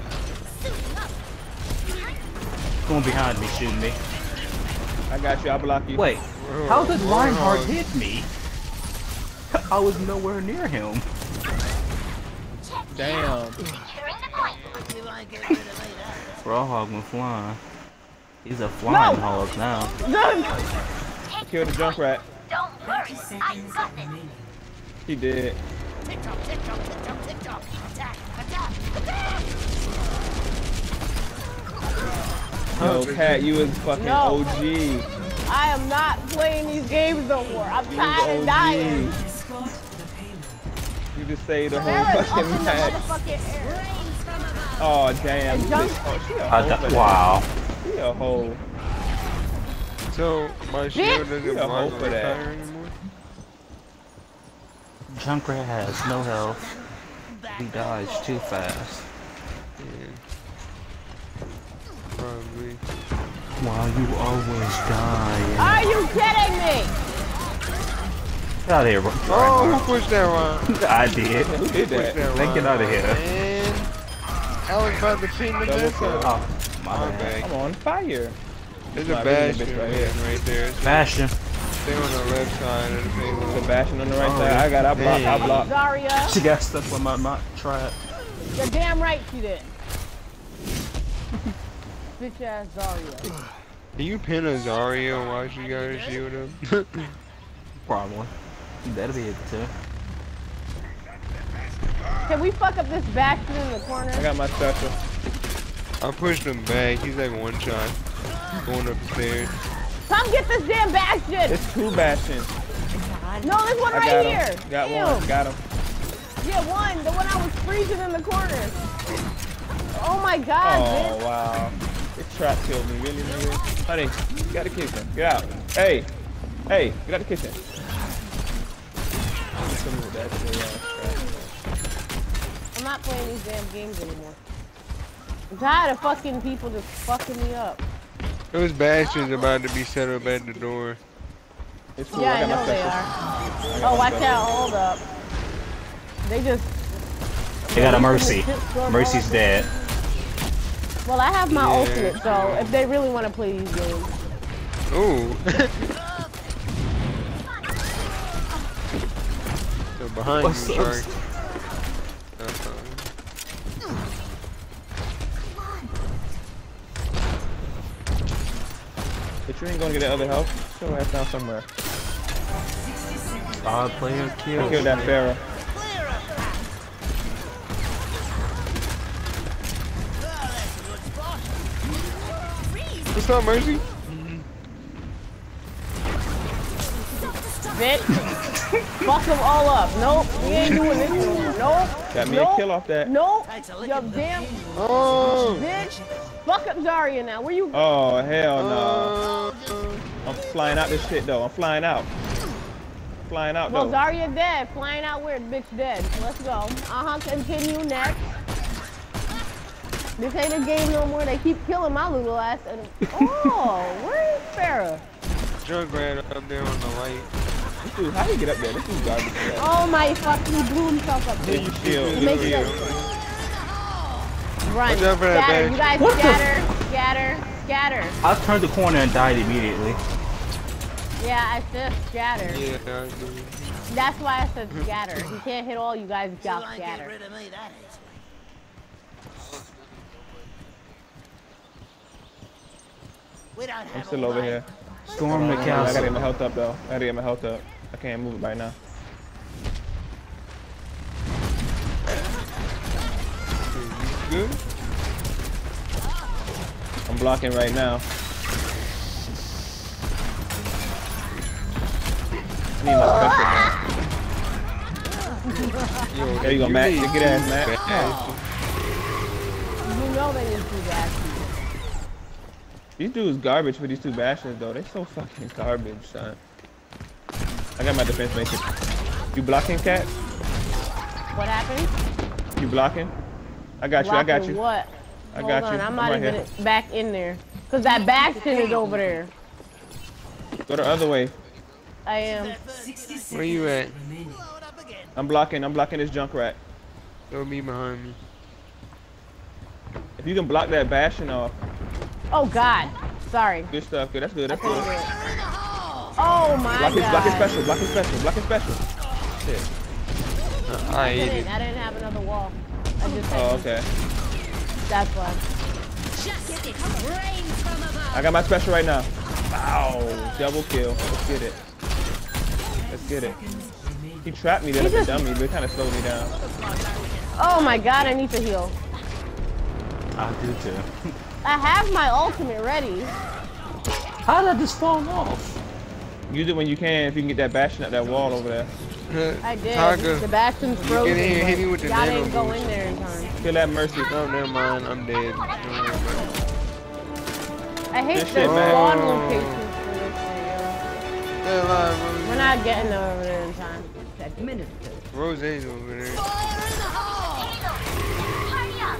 Going behind me, shooting me. I got you. I'll block you. Wait, how did Reinhardt hit me? I was nowhere near him. Damn. Rawhog went flying. He's a flying No! hog now. Kill the Junkrat. Don't worry, I got it. He did. Tick tock, tick tock, tick tock, tick tock. Attack, attack, attack. Yo, Cat, you is fucking No. O G. I am not playing these games no more. I'm You tired is of dying. Escort the payload. You just saved the whole Farrah's up fucking in the match. motherfucking air. Oh damn. And You Junk- just- oh, she a I hoe di- for that. wow. She a hoe. So, my shield doesn't You a hoe block for my that. fire anymore? Junkrat has no health. He dies too fast. Yeah. Probably. Why you always dying? Are you kidding me? Get out of here, bro. Oh, who pushed that one? I did. Who did Push that? that Then get out of here. Man, I was about to pin the Double mess kill. up. Oh, my My bad. bad. I'm on fire. There's Nah, a really a bastion bitch right right, here. right there. So Bastion. stay on the left side of the The payload. Bastion on the right Oh, side. I got. I block. I dang. block. Zarya, She got stuck on my, my trap. you're damn right she did. Bitch ass Zarya. Can you pin a Zarya while she got her shield up? Probably. You better be able to. Can we fuck up this bastion in the corner? I got my special. I pushed him back. He's like one shot. Going upstairs. Come get this damn bastion! It's two Bastions. No, there's one I right got here! him. Got Damn. one. Got him. Yeah, one. The one I was freezing in the corner. Oh my god, Oh bitch. wow. This trap killed me. Really, really. Honey, you got the kitchen. Get out. Hey. Hey, get out the kitchen. Kill me with that silly ass trap. I'm not playing these damn games anymore. I'm tired of fucking people just fucking me up. Those bastions about to be set up at the door. It's cool. Yeah, I I got my know they special. are. I got Oh, my watch special. out. Hold up. They just... They got a Mercy. Mercy's dead. Well, I have my Yeah. ultimate, so if they really want to play these games. Ooh. So behind What's you, up? Shark. That's fine. But you ain't gonna get that other health. Show ass down somewhere. Five player I kill. killed that Pharaoh. What's up, Mercy? Bitch. Fuck them all up. Nope. We ain't doing this no more. Nope. Got me nope. a kill off that. Nope. That's a lick You of the damn Oh. bitch. Fuck up Zarya now. Where you? Oh hell no. Uh, I'm flying out this shit though. I'm flying out. flying out though. Well, Zarya dead. Flying out weird. Bitch dead. Let's go. Uh-huh. Continue next. This ain't a game no more. They keep killing my little ass. And oh, where is Farrah? Junkrat up there on the light. This dude, how do you get up there? This is garbage. Oh my fuck, he blew himself up. Here you shield. It makes shield. sense. Run. Watch out for that Scatter. bag. You guys What scatter. Scatter. Scatter. I turned the corner and died immediately. Yeah, I said scatter. Yeah, I do. That's why I said scatter. He can't hit all you guys got You ain't scatter. get rid of me that easily. We don't have I'm still all over night. here. Storm the I gotta get castle. my health up though. I gotta get my health up. I can't move it right now. Good? I'm blocking right now. I need my special now. Yo, There you go, Matt. need- Get your ass, Matt. You know they just do that. These dudes garbage for these two bastions though. They so fucking garbage, son. I got my defense matrix. You blocking, Cat? What happened? You blocking? I got you. I got Blocking you. What? I Hold got on, you. I'm I'm not right even here. back in there. Cause that bastion is over there. Go the other way. I am. Where you at? I'm blocking. I'm blocking this junk rat. Throw me behind me. If you can block that bastion off, Oh God. Sorry. good stuff. Good. That's good. I That's couldn't do good. it. Oh my Block his, God. block his special. Block his special. Block his special. Shit. Uh, I I ate didn't, it. I didn't have another wall. I just had Oh, okay. That's why. I got my special right now. Ow. Double kill. Let's get it. Let's get it. He trapped me there He like a just- dummy, but it kind of slowed me down. Oh my God, I need to heal. I do too. I have my ultimate ready. How did I just fall off? Use it when you can, if you can get that bastion at that wall over there. I did. Tiger, The bastion's frozen. get in here, hit me with the Y'all didn't nano go boost. in there in time. Kill that Mercy. Oh, never mind. I'm dead. Don't worry about it. I hate Good the shit, man. spawn Oh. locations for this thing. Stay alive, Rose. We're not getting over there in time. Administered. Rose ain't over there. Hurry up!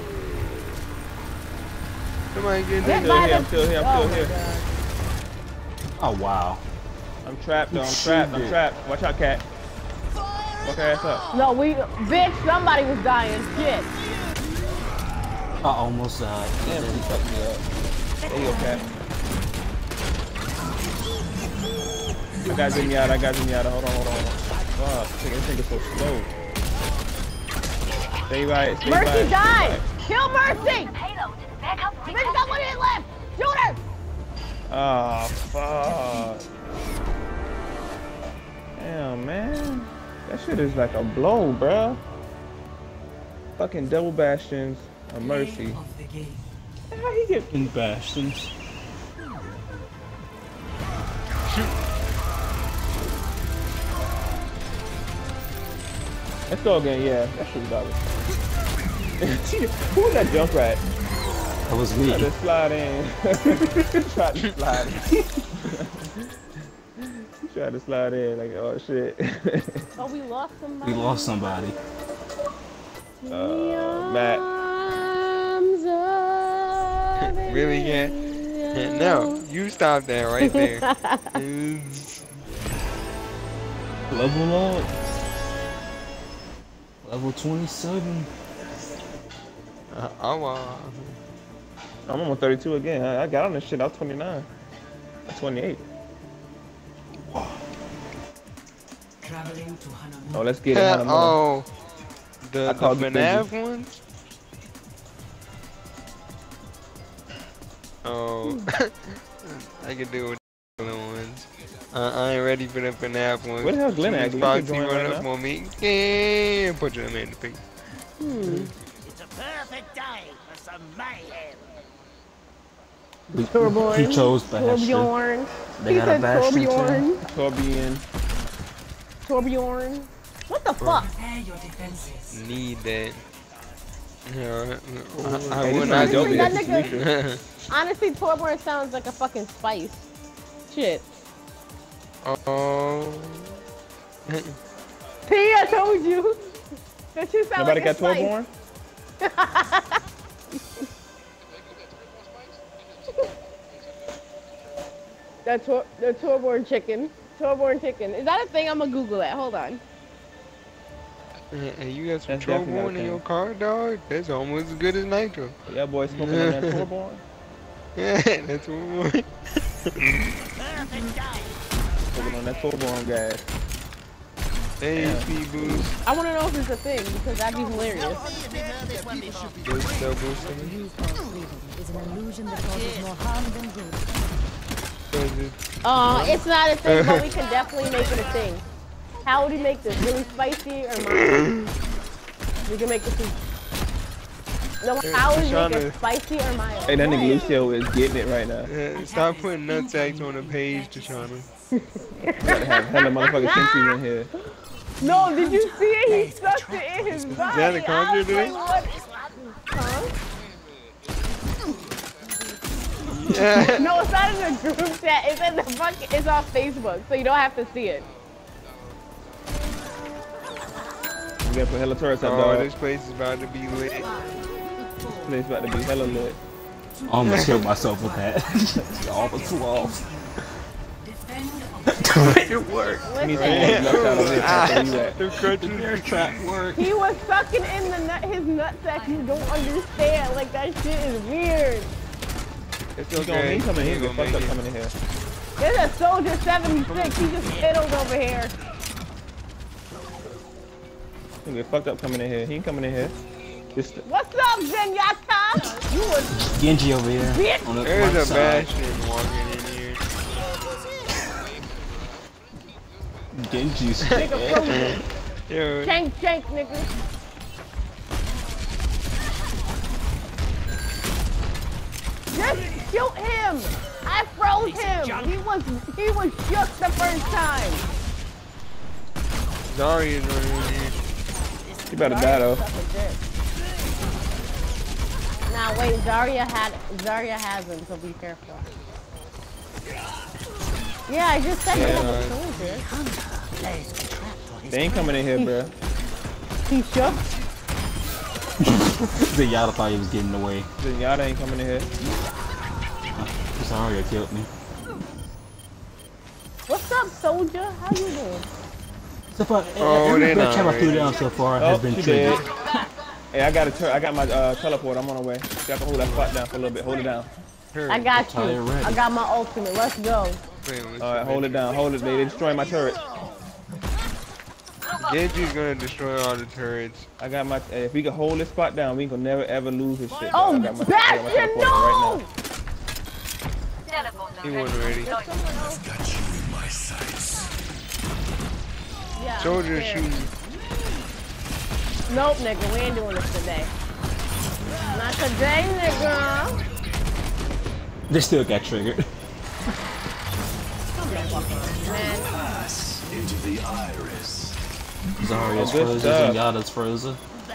Somebody get in Get there. by here, the... I'm still here, I'm oh still my here. God. Oh wow. I'm trapped though, I'm trapped, I'm trapped. Watch out, Cat. Fuck her ass up. No, we... Bitch, somebody was dying. Shit. I almost died. Damn, he fucked me up. There you go, Cat. I got Zenyatta, I got Zenyatta. Hold on, hold on, hold on. Fuck, this thing is so slow. Stay right, stay right. Mercy stay died. right. Kill Mercy. Payload! Back up! Bitch got one hit left. Shoot her. Oh, fuck. Damn, man. That shit is like a blow, bruh. Fucking double bastions, a Mercy. Of the game. How he get In bastions. Let's go again, yeah. That shit was garbage. Who was that jump rat? That was me. Tried to slide in. Tried to slide in. Tried to slide in, like, oh shit. Oh, we lost somebody. We lost somebody. uh, Matt. Arms of Really, yeah? Yeah, no, you stop that right there. Level up. Level twenty-seven. uh, oh, uh, I'm almost thirty-two again. I, I got on this shit. I was twenty-nine. I'm twenty-eight. Traveling to Hanamu. Oh, let's get it. uh, Hanamu. oh, the, I the called you FNAF ones? Oh, I can do with the other ones. Uh, I ain't ready for the FNAF ones. Where the hell's Glenn at? Glenn Foxy could join run right up now. on me. Yeah, put your man in the face. Hmm. It's a perfect day for some mayhem. Torbjorn. He chose bastion. Torbjorn. They He got a said bastion Torbjorn. Torbjorn. Torbjorn. What the fuck? Prepare your defenses. Need that. Yeah, I, I, I Hey, would this not nigga dope, do that this nigga- that. Honestly, Torbjorn sounds like a fucking spice. Shit. Oh, P, I told you. That you sound Nobody like got a spice. Toyborn? That tor the Toyborn chicken. Toyborn chicken. Is that a thing? I'm gonna Google it. Hold on. And you got some That's definitely not a Toyborn in thing. your car, dog? That's almost as good as Nitro. Yeah, boy, smoking on that Toyborn. Yeah, that's what we want. Smoking on that Toyborn gas. Hey, Yeah. P-Boost. I wanna know if it's a thing because that'd be hilarious. This double C. Is an illusion that causes more harm than good. Uh, it's not a thing, but we can definitely make it a thing. How would we make this? Really spicy or mild? We can make it too. No, how would we make it spicy or mild? Hey, that nigga Lucio is getting it right now. Yeah, stop putting nutsacks on the page, Tashana. We gotta have hella motherfucking sentries in here. No, did you see it? He sucked it in his body. Is that a I concert was today? like, what? Huh? Yeah. No, it's not in the group chat. It's in the fucking. It's on Facebook, so you don't have to see it. We gotta put hella turrets up, Oh, dog. this place is about to be lit. This place about to be hella lit. I almost killed myself with that. All the two walls. It worked. He needs Listen, some more nuts out of this. That's where you at. The country Air trap worked. he was sucking in the nut, his nutsack. You don't understand. Like that shit is weird. It's He's gonna okay. he coming in here. He Get gonna fucked up make it. coming in here. There's a soldier seventy-six. He just fiddled over here. He gonna get fucked up coming in here. He ain't coming in here. Just What's up, Zenyatta? You was Genji over here. Bitch. On the There's right a side. Bastion walking in here. Genji's nigga frozen. Yo, Shank, shank, nigga. Just shoot him. I froze him. He was he was shook the first time. Zarya's running in here. you better die though. Suck a dick. Nah, wait. Zarya had Zarya has him, so be careful. Yeah, I just said Yeah. he was a soldier. They ain't coming in here, bruh. He shook. The Yada thought he was getting away. Zenyatta ain't coming in here. Zarya killed me. What's up, soldier? How you doing? So far, Oh, every they bitch not time I threw ready. down so far Oh, has been she triggered. dead. Hey, I got a tur I got my uh, teleport. I'm on the way. You have to hold that spot down for a little bit. Hold it down. Hurry. I got you. Tired ready. I got my ultimate. Let's go. Wait, let's All right, hold it down. Hold it. They, they destroying my turret. Genji's gonna destroy all the turrets. I got my. Hey, if we can hold this spot down, we ain't gonna never ever lose this shit. Oh, I got my, I got my Bastion, teleport right no! He wasn't ready. Got you in my sights. Yeah, Soldier I'm scared. shooting. Nope, nigga, we ain't doing this today. Not today, nigga. They still got triggered. Man, Into the iris. Zarya's Oh, good frozen, stuff. Zenyatta's frozen.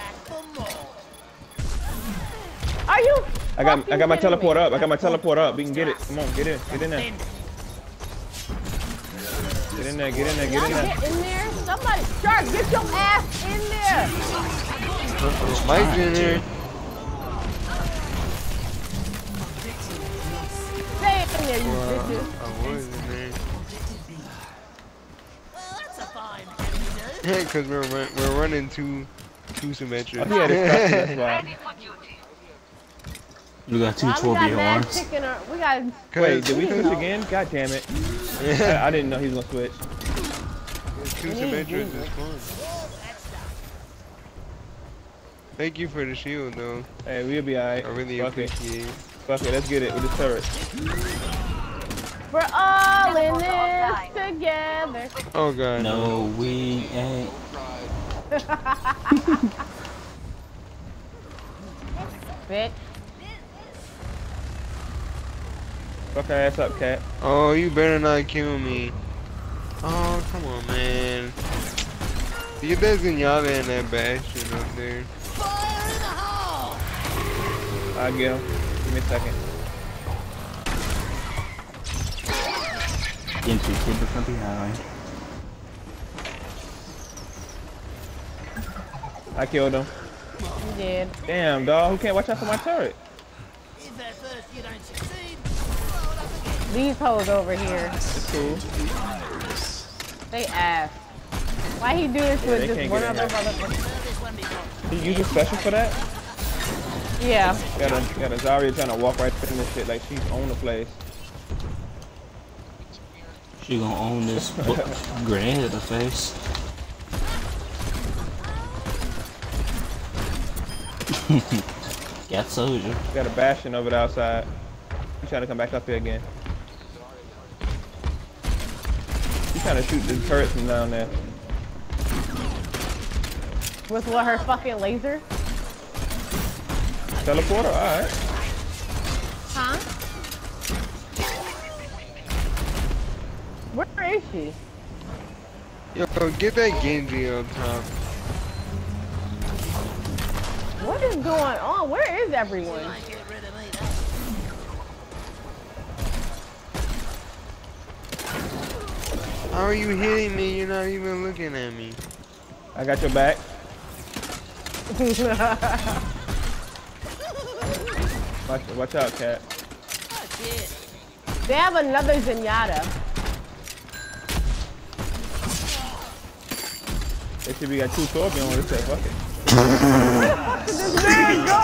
are you? I got I got my fucking teleport kidding up. I got my teleport up. We can get it. Come on, get in. Get in there. Get in there. Get in there. me? Get Y'all in there. get in there. Somebody, Shark, get your ass in there. Mike's in there. Stay in there, you Uh, bitches. I was in there. Well, that's a fine enemy. Yeah, cause we're run we're running two two symmetric. Oh, yeah, that's why. We got two Why we twelve got year mad arms. chicken or we got Wait, did we Cause- switch again? God damn it. I, I didn't know he was gonna switch. Two symmetrics is fun. Thank you for the shield though. Hey, we'll be alright. I really Fuck it. appreciate it. Fuck it. Let's get it with this turret. we're all in this together. Oh god. No, we ain't. Bitch. Fuck her ass up, cat. Oh, you better not kill me. Oh, come on, man. Get that Zenyatta and that Bastion up there. I'll get him. Give me a second. Genji kid from behind. I killed him. You did. Damn, dog. Who can't watch out for my turret? If at first you don't succeed, These hoes over here. It's cool. They ass. Why he do this Yeah, with they just can't one get in other here. motherfucker? He uses special for that? Yeah. Got a, got a Zarya trying to walk right in this shit like she's on the place. She gonna own this grenade in the face. Got soldier. Got a Bastion over the outside. He's trying to come back up here again. He's trying to shoot the turret from down there. With what, her fucking laser? Teleporter? Alright. Huh? Where is she? Yo, get that Genji on top. What is going on? Where is everyone? How are you hitting me? You're not even looking at me. I got your back. watch, watch out, cat. They have another Zenyatta. They should be got two Torbjorn on this set. Fuck it. This man go!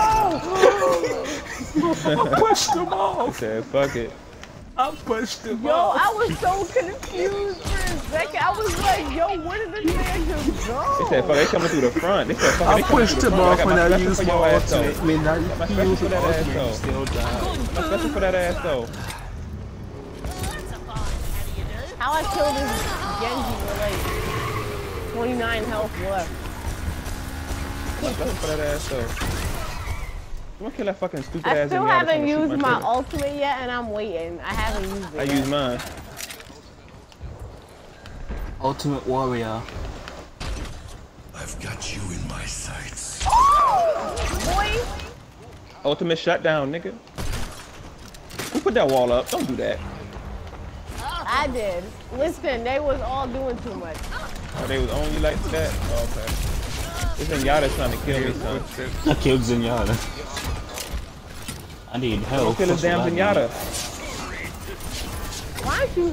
I pushed him off. Said, fuck it. I pushed him Yo, off. I was so confused for a second. I was like, yo, where did this man just go? They said, fuck, they coming through the front. They said, fuck, I they coming pushed through the him front. off when I got my used special my for your ass, ultimate. though. When I Got my special used for my that ass, ultimate, though. he still died. My special for that ass, though. How I killed this Genji relate? twenty-nine health left. My special for that ass, though. I'm gonna kill that fucking stupid I ass still Zenyatta haven't trying to shoot used my turret. ultimate yet, and I'm waiting. I haven't used it I yet. use mine. Ultimate warrior. I've got you in my sights. Boy, Ultimate shutdown, nigga. Who put that wall up? Don't do that. I did. Listen, they was all doing too much. Oh, they was only like that? Oh, okay. This Zenyatta's trying to kill me, son. I killed Zenyatta. I need help. Don't kill this That's damn what I Zenyatta. Why aren't you?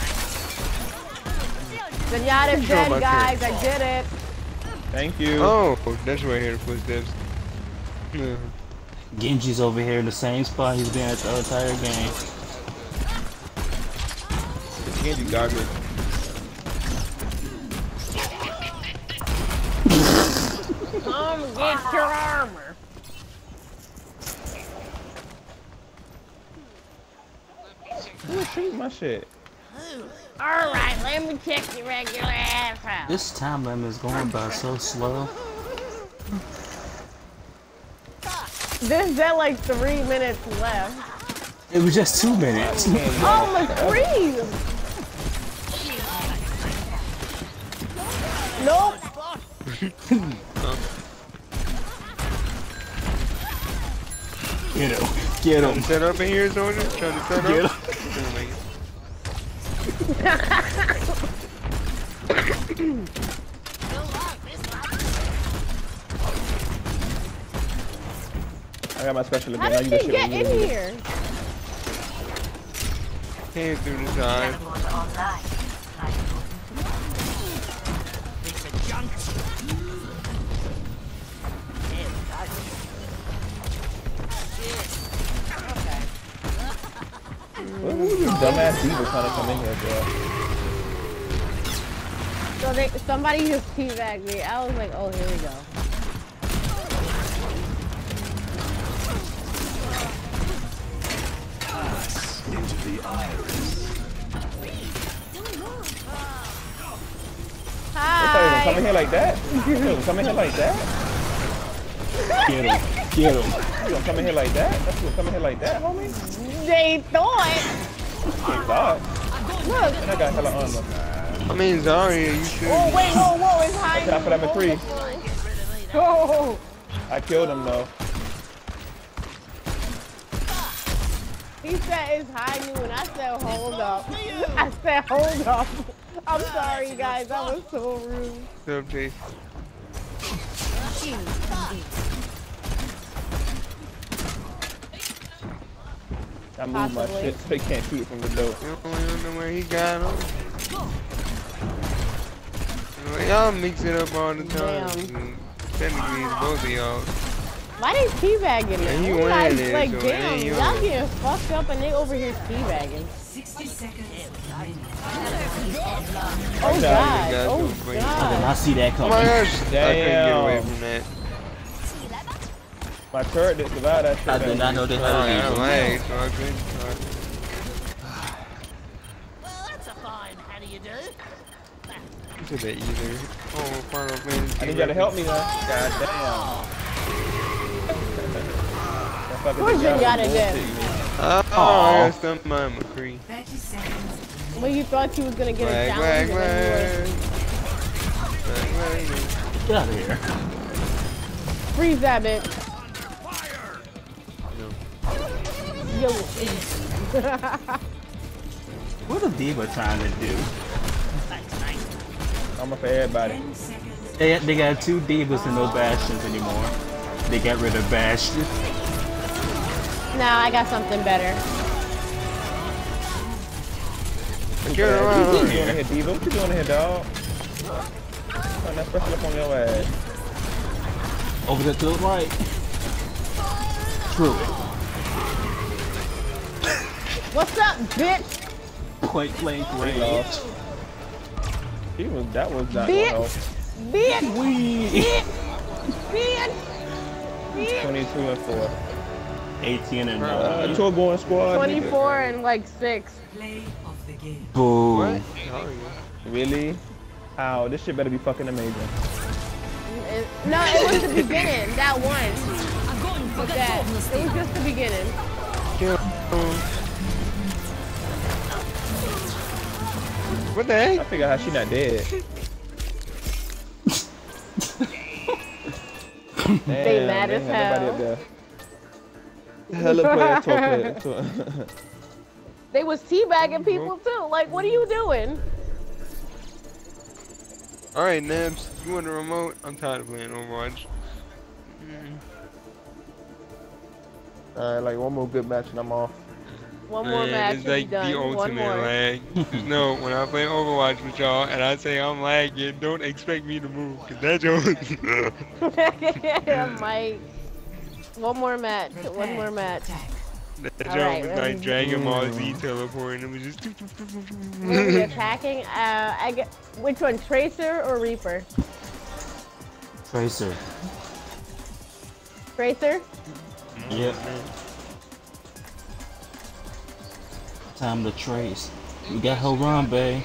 Zenyatta's dead, guys. I did it. Thank you. Oh, that's right here, the footsteps. need. Genji's over here in the same spot he's been at the entire game. This Genji garbage. Come get your armor. Who's shooting my shit? All right, let me check your regular ass out. This time limit is going by so slow. There's that like three minutes left. It was just two minutes. Oh, my three. Nope. Get him. Get him. Set up in here, soldier. Trying to set Get up. him. I got my special again. How Now did you just she shit get with in me. here? Came through the side. piece of junk. What who's this dumbass diva trying to come in here, bro? So they, somebody just teabagged me. I was like, oh, here we go. Into the iris. They Hi. thought he was gonna come in here like that? They gonna come in here like that? Get him. Get him. You gonna come in here like that? That's gonna come in here like that, homie? They thought. They thought. Look. And I got hella armor. I mean, Zarya, you should. Oh, wait, whoa, whoa, it's high. Watch out for number three. Oh. I killed him though. He said it's high noon. I said, hold up. I said, hold up. I'm sorry, guys. That was so rude. What's up, Chase? I moved my Possibly. shit so they can't shoot it from the door. You don't know where he got him. Y'all mix it up all the time. Damn. Technically, it's both of y'all. Why they teabagging Yeah, now? he You won guys, it, like, so it damn, ain't y'all yours. getting fucked up and they over here teabagging. sixty seconds. Oh you god, guys oh go crazy. I did god. not see that Oh coming. my gosh, I couldn't get away Damn. from that. My turret didn't survive that shit. I did not know they Oh, had a yeah, I diesel. lagged, so I couldn't. Well, that's a fine. How do you do? You said that either. Oh, Final Fantasy. I need y'all to help me now. God damn. Of course you got it then. Oh, I got stunned by McCree. thirty seconds. When you thought you was gonna get a Lag, challenge lag, and then lag. Lag, lag. Get out of here. you were freeze that bitch. Yo. What a diva trying to do? I'm up for everybody. ten seconds. They, they got two divas and no bastions anymore. They got rid of bastion. Nah, I got something better. Get What you around doing here. here, Diva? What you doing here, dog? Turn that special up on your ass. Over there to the right. True. What's up, bitch? Point blank We range. lost. He was, that was not Bitch. gonna help. Bitch! Bitch! Bitch! Bitch! twenty-two and four. eighteen and Uh, nine. tour going squad. nigga. twenty-four and like six. Play of the game. Boom. What? How are you? Really? How? This shit better be fucking amazing. It- no, it was the beginning. That one. With that. It was just the beginning. Kill him. What the I heck? figure how she not dead. They mad as Nobody hell. up there. Hella players talking to it. They was teabagging people too. Like, what are you doing? Alright, Nabs, you want the remote? I'm tired of playing Overwatch. Mm. Alright, like one more good match and I'm off. One more Man, match it's and like be done. the One ultimate more. lag. Just know, when I play Overwatch with y'all and I say I'm lagging, don't expect me to move, cause that's yours. Mike. One more match. One more match. Attack. That All joke right, was let like me- Dragon Ball Z teleporting. It was just. When we attacking, uh, I get which one, Tracer or Reaper? Tracer. Tracer. Yep. Time to trace. We got Harambe.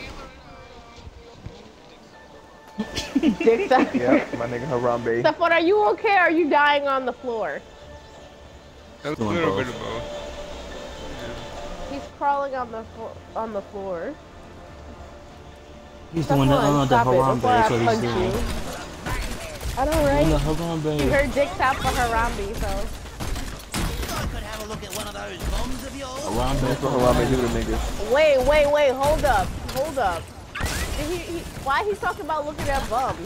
Dick suck. Yeah, my nigga Harambe. Stephon, are you okay? Or are you dying on the floor? A Doing little both. bit of both. He's crawling on the flo- on the floor. He's doing the, Stephon, uh, the stop it before I Harambe, so he's punch doing. you. I know, Doing the right? You Harambe. heard Dick's out for Harambe, so. I could have a look at one of those bombs of yours. Harambe. That's what Harambe do to niggas. Wait, wait, wait, hold up, hold up. Did he, he, why he talking about looking at bums?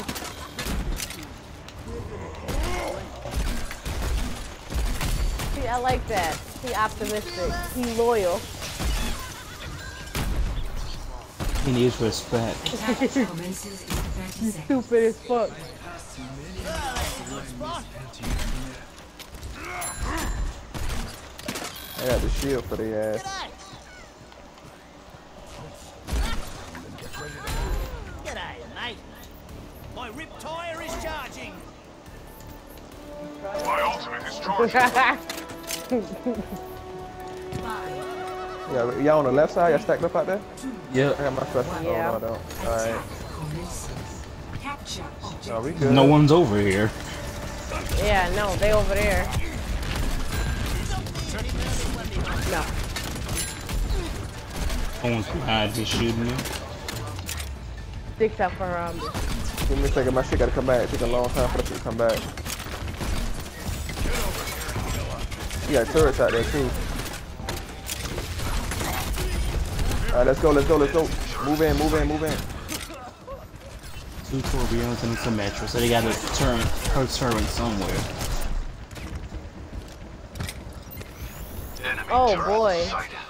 See, I like that. He optimistic. He loyal. He needs respect. Attack commences in thirty seconds. Stupid as fuck. I got the shield for the ass. G'day, mate. My rip tire is charging. My ultimate is charged. Yeah, y'all on the left side? Y'all stacked up out there? I Yep. got my special. Yeah. Oh, no, I don't. Alright. Attack commences. Capture objective. No, we good. No one's over here. Yeah, no, they over there. No. No one's behind just shooting me. Dick's out for Harambe. Give me a second, my shit gotta come back. It took a long time for that shit to come back. You got turrets out there too. Alright, let's go, let's go, let's go. Move in, move in, move in. Two Torbjorns and some Metro, so they gotta turn her turret somewhere. Oh boy.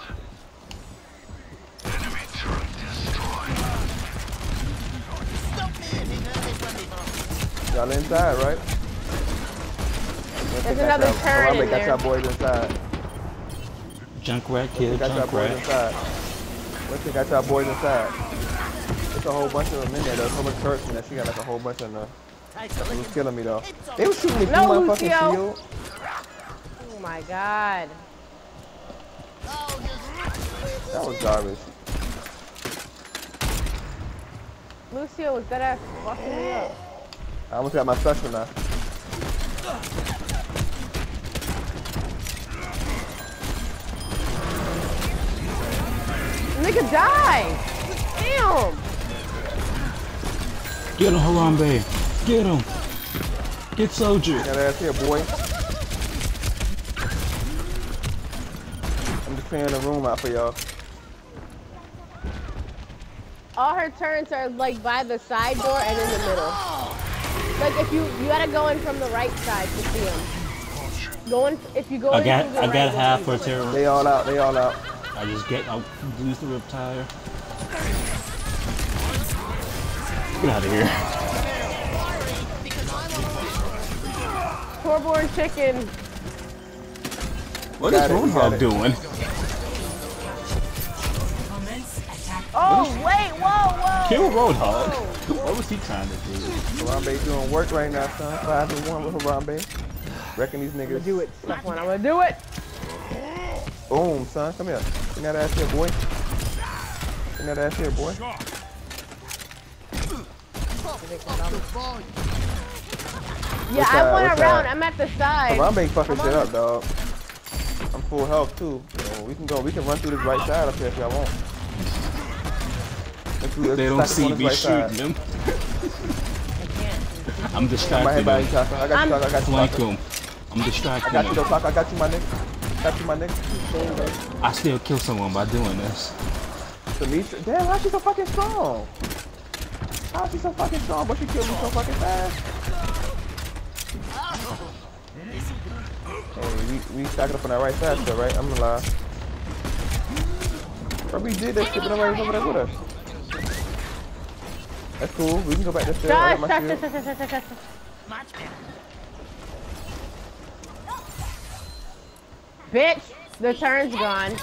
Y'all inside, right? There's another turret in got there. y'all boys inside. Junkrat killed Got y'all boys Junkrat. inside. Winston got y'all boys inside. There's a whole bunch of them in there. There's a whole bunch of turrets in there. She got like a whole bunch of them. That's what was killing me though. They was shooting me through No, my Lucio. fucking shield. Oh my god. That was garbage. Lucio was dead ass fucking me up. I almost got my special now. Nigga die! Damn! Get him, Harambe! Get him! Get Soldier! Got ass here, boy. I'm just clearing the room out for y'all. All her turrets are like by the side door and in the middle. Like if you you gotta go in from the right side to see them. Going if you go I in got through the I right got door, half you her go. terror. They all out. They all out. I just get I'll lose the rip tire. Get out of here. Torbjorn chicken. What is Got it, got Roadhog it. doing? Oh wait, whoa, whoa! Kill Roadhog. What was he trying to do? Harambe doing work right now, son. Five to one with Harambe. Wrecking these I'm niggas. gonna do it. Step one. I'm gonna do it. Boom, son. Come here. Bring that ass here, boy. Bring that ass here, boy. Yeah, What's I that? went What's around. that? I'm at the side. Harambe fucking I'm shit on- up, dog. I'm full health too. So we can go. We can run through this right side up here if y'all want. Let's do- let's They don't stack up see on this me right side. shooting them. I'm I'm right distracting by you, them. Taka. I got you, Taka. I got you, Flank Taka. them. I'm I distracting got you, though, them. Taka. I got you, my nigga. Got you, my nigga. I still kill someone by doing this. Demetra. Damn, how's she so fucking strong? How's she so fucking strong, but she killed me so fucking fast? Hey, we, we stacking up on that right side still, right? I'm gonna lie. Probably did that shit, but nobody's over there with us. That's cool. We can go back this way. I Josh, got my touch, shield. touch, touch, touch, touch, touch. Much better. Bitch, the turn's gone.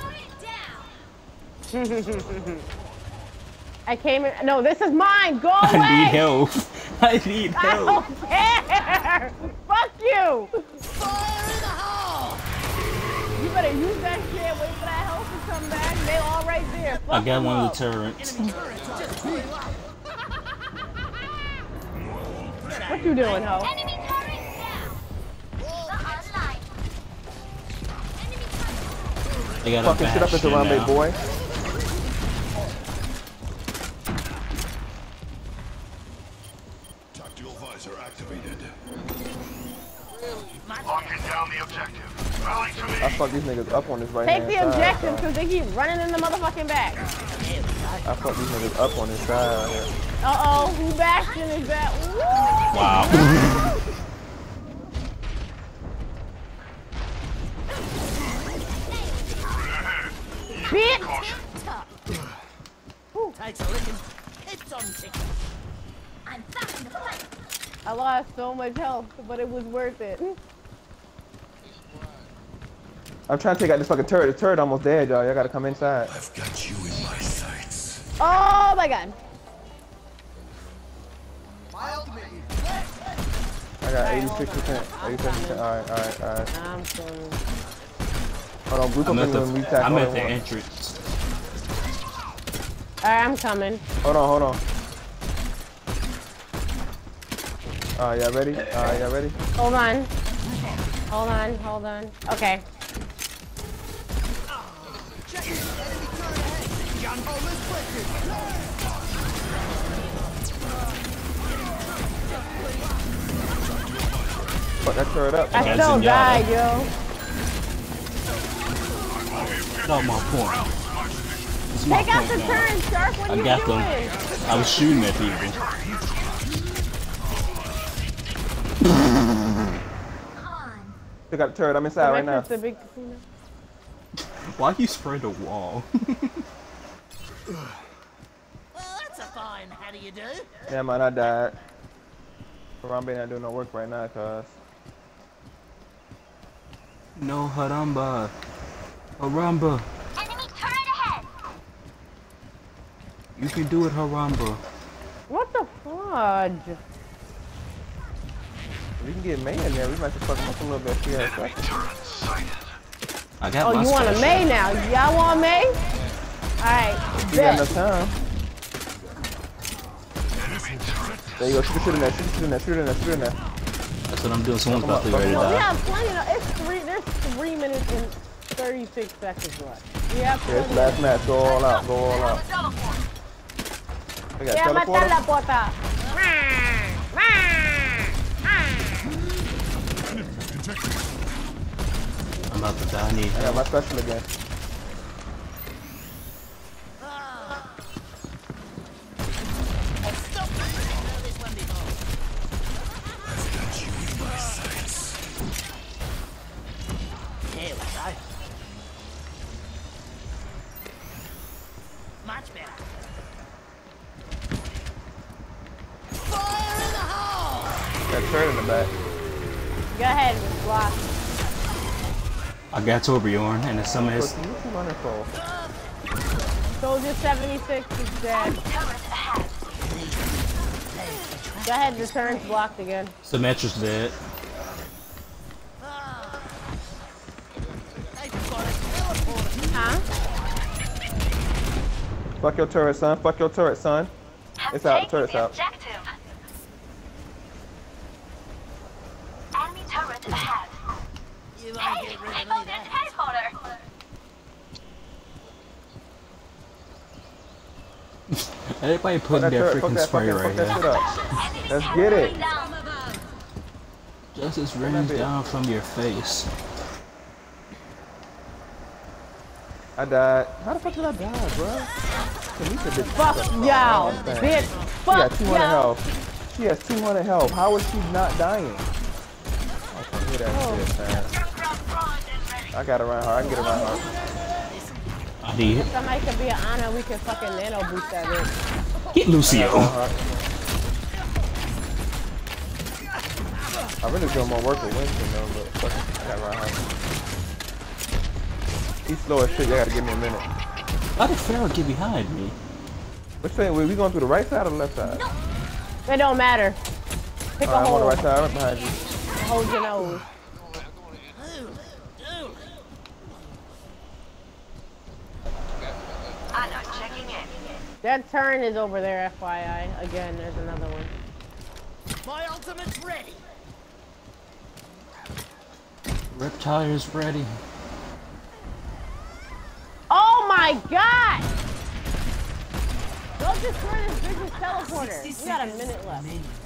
I came in. No, this is mine. Go away. I need help. I need I help. don't care. Fuck you. Fire in the hole! You better use that shit. Wait for that health to come back. They all right there. Fuck I got them one up. of the turrets. What you doing, ho? Enemy turret down. Online. They got a Fucking shit up into bastion Harambe, now. boy. Tactical visor activated. Locking down the objective. Rally to me. I fuck these niggas up on this right Take hand the side, objective so. because they keep running in the motherfucking back. I fuck these niggas up on this side here. Uh oh, who bastion is that? Woo! Wow. Bitch! Takes a licking. It's on ticket. I'm back in the fight. I lost so much health, but it was worth it. I'm trying to take out this fucking turret. The turret almost dead, y'all. Y'all gotta come inside. I've got you in my sights. Oh my god. I got eighty-six percent. eighty-seven percent. Alright, alright, alright. I'm sorry. Hold on, Blue I'm comes at in when we the, tackle I'm at the everyone. entrance. Alright, I'm coming. Hold on, hold on. Alright, y'all ready? Alright, y'all ready? Hold on. Hold on, hold on. Okay. Fuck that turret up. I That's still Zenyatta. died, yo. Not my point. It's my Take out point the now. turn, Shark. What are I you got doing? them. I was shooting at people. They got a turret. I'm inside right now. The big casino. Why you spread a wall? Well, that's a fine how do you do? Yeah, man, I died. Harambe not doing no work right now, cuz. No Haramba. Haramba. Enemy turret ahead. You can do it, Haramba. What the fudge? If we can get May in there, we might just fuck him up a little bit. Yeah, I got Oh, my you want a special. May now? Y'all want May? Alright, we got bet. enough time. There you go, shoot, shoot in there, shoot, shoot in there, shoot in there, shoot in there. That's what I'm doing. Someone's about to be ready to Well, we die. have plenty of, it's three, there's three minutes and thirty-six seconds left. We have Yeah, it's plenty last of- match, go all out, go all out. We got Yeah, mata teleporter. la pota. I'm about to die. I need I got help. my special again. Stop this! I've heard this one before. I've got you in my sights. There we go. Much better. Fire in the hole! Got a turret in the back. Go ahead, block. I got Torbjorn, and it's some of his. What you running for? Soldier seventy-six is dead. Go ahead, the turn's blocked again. Symmetra's dead. They've got a teleporter. Huh? Fuck your turret, son. Fuck your turret, son. It's out. The turret's out. Objective. Enemy turret ahead. You won't Hey, get rid I of found me a that. teleporter. Everybody Fuck putting that their turret. Fuck freaking that. Fuck spray that. right Fuck that shit here. up. Let's get it. Justice rains down from your face. I died. How the fuck did I die, bro? Tamika bitch. Fuck y'all, bitch. She got Fuck two hundred y'all. health. She has two hundred health. How is she not dying? I can't hear that shit, man. I got around her. I can get around her. I did. Somebody could be an honor, we can fucking nano boost that bitch. Get Lucio. I really doing more work with Winston though, but fuck it. I got around her. He's slow as shit. You gotta give me a minute. How did Pharaoh get behind me? Which way? We going through the right side or the left side? It don't matter. Pick a Alright, I'm on hole. the right side. Right behind you. Hold your nose. I'm not checking in. That turn is over there, F Y I. Again, there's another one. My ultimate's ready. Reptile is ready. Oh my god! Don't destroy this bitch's teleporter. We got a minute left.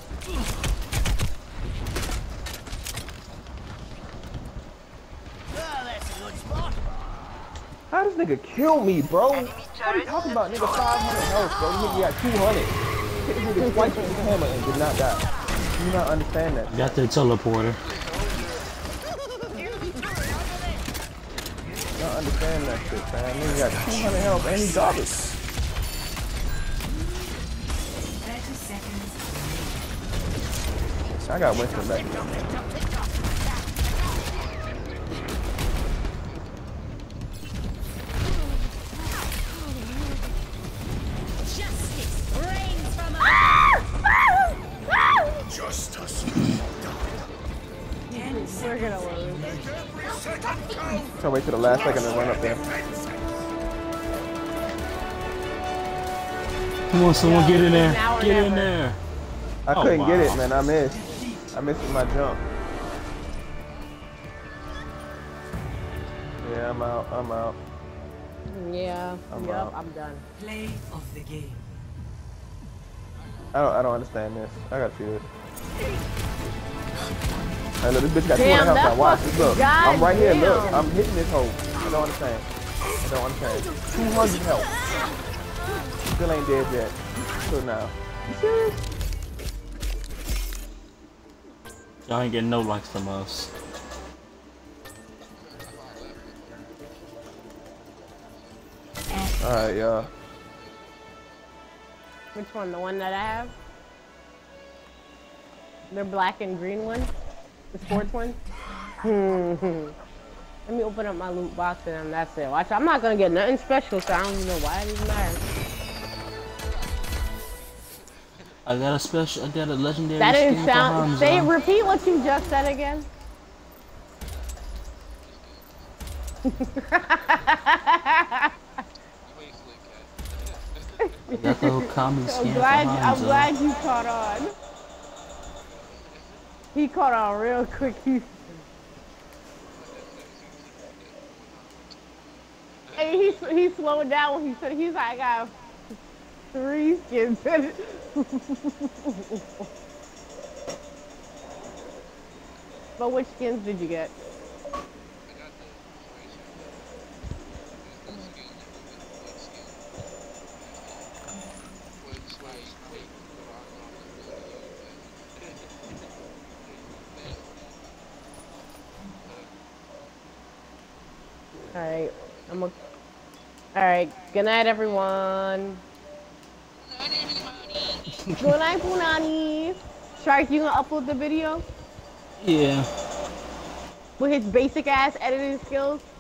Oh, that's a good spot. How does nigga kill me, bro? What are you talking about, nigga? five hundred health, bro. You nigga got two hundred. Hit nigga twice with his hammer and did not die. Do you not understand that? Got the teleporter. You don't understand that shit, man. Nigga got two hundred health and he garbage. thirty seconds. I got Winston back. Justice. We're gonna lose. Can't wait till the last second to run up there. Come on, someone get in there. Now or Get in never. there. I Oh, couldn't get wow. it, man. I missed. I missed with my jump. Yeah, I'm out. I'm out. Yeah. I'm Yep, out. I'm done. Play of the game. I don't. I don't understand this. I got you. Hey, look, this bitch got Damn, two hundred health that now. Watch this. Look, I'm right here. Look, goddamn. I'm hitting this hole. I don't understand. I don't understand. two hundred health. Still ain't dead yet. Till now. You serious? Y'all ain't getting no likes from us. Alright, y'all. Which one? The one that I have? The black and green one? The sports one? Hmm. Let me open up my loot box and then that's it. Watch, I'm not gonna get nothing special, so I don't even know why it even matters. I got a special, I got a legendary That didn't skin for sound. Hanzo. Say, repeat what you just said again. I got the whole common skin I'm glad, for I'm Hanzo. glad you caught on. He caught on real quick. He, hey, he he slowed down when he said he's like I got three skins. But which skins did you get? Alright, I'm a... Alright, good night everyone. Good night, Punani. Shark, you gonna upload the video? Yeah. With his basic ass editing skills?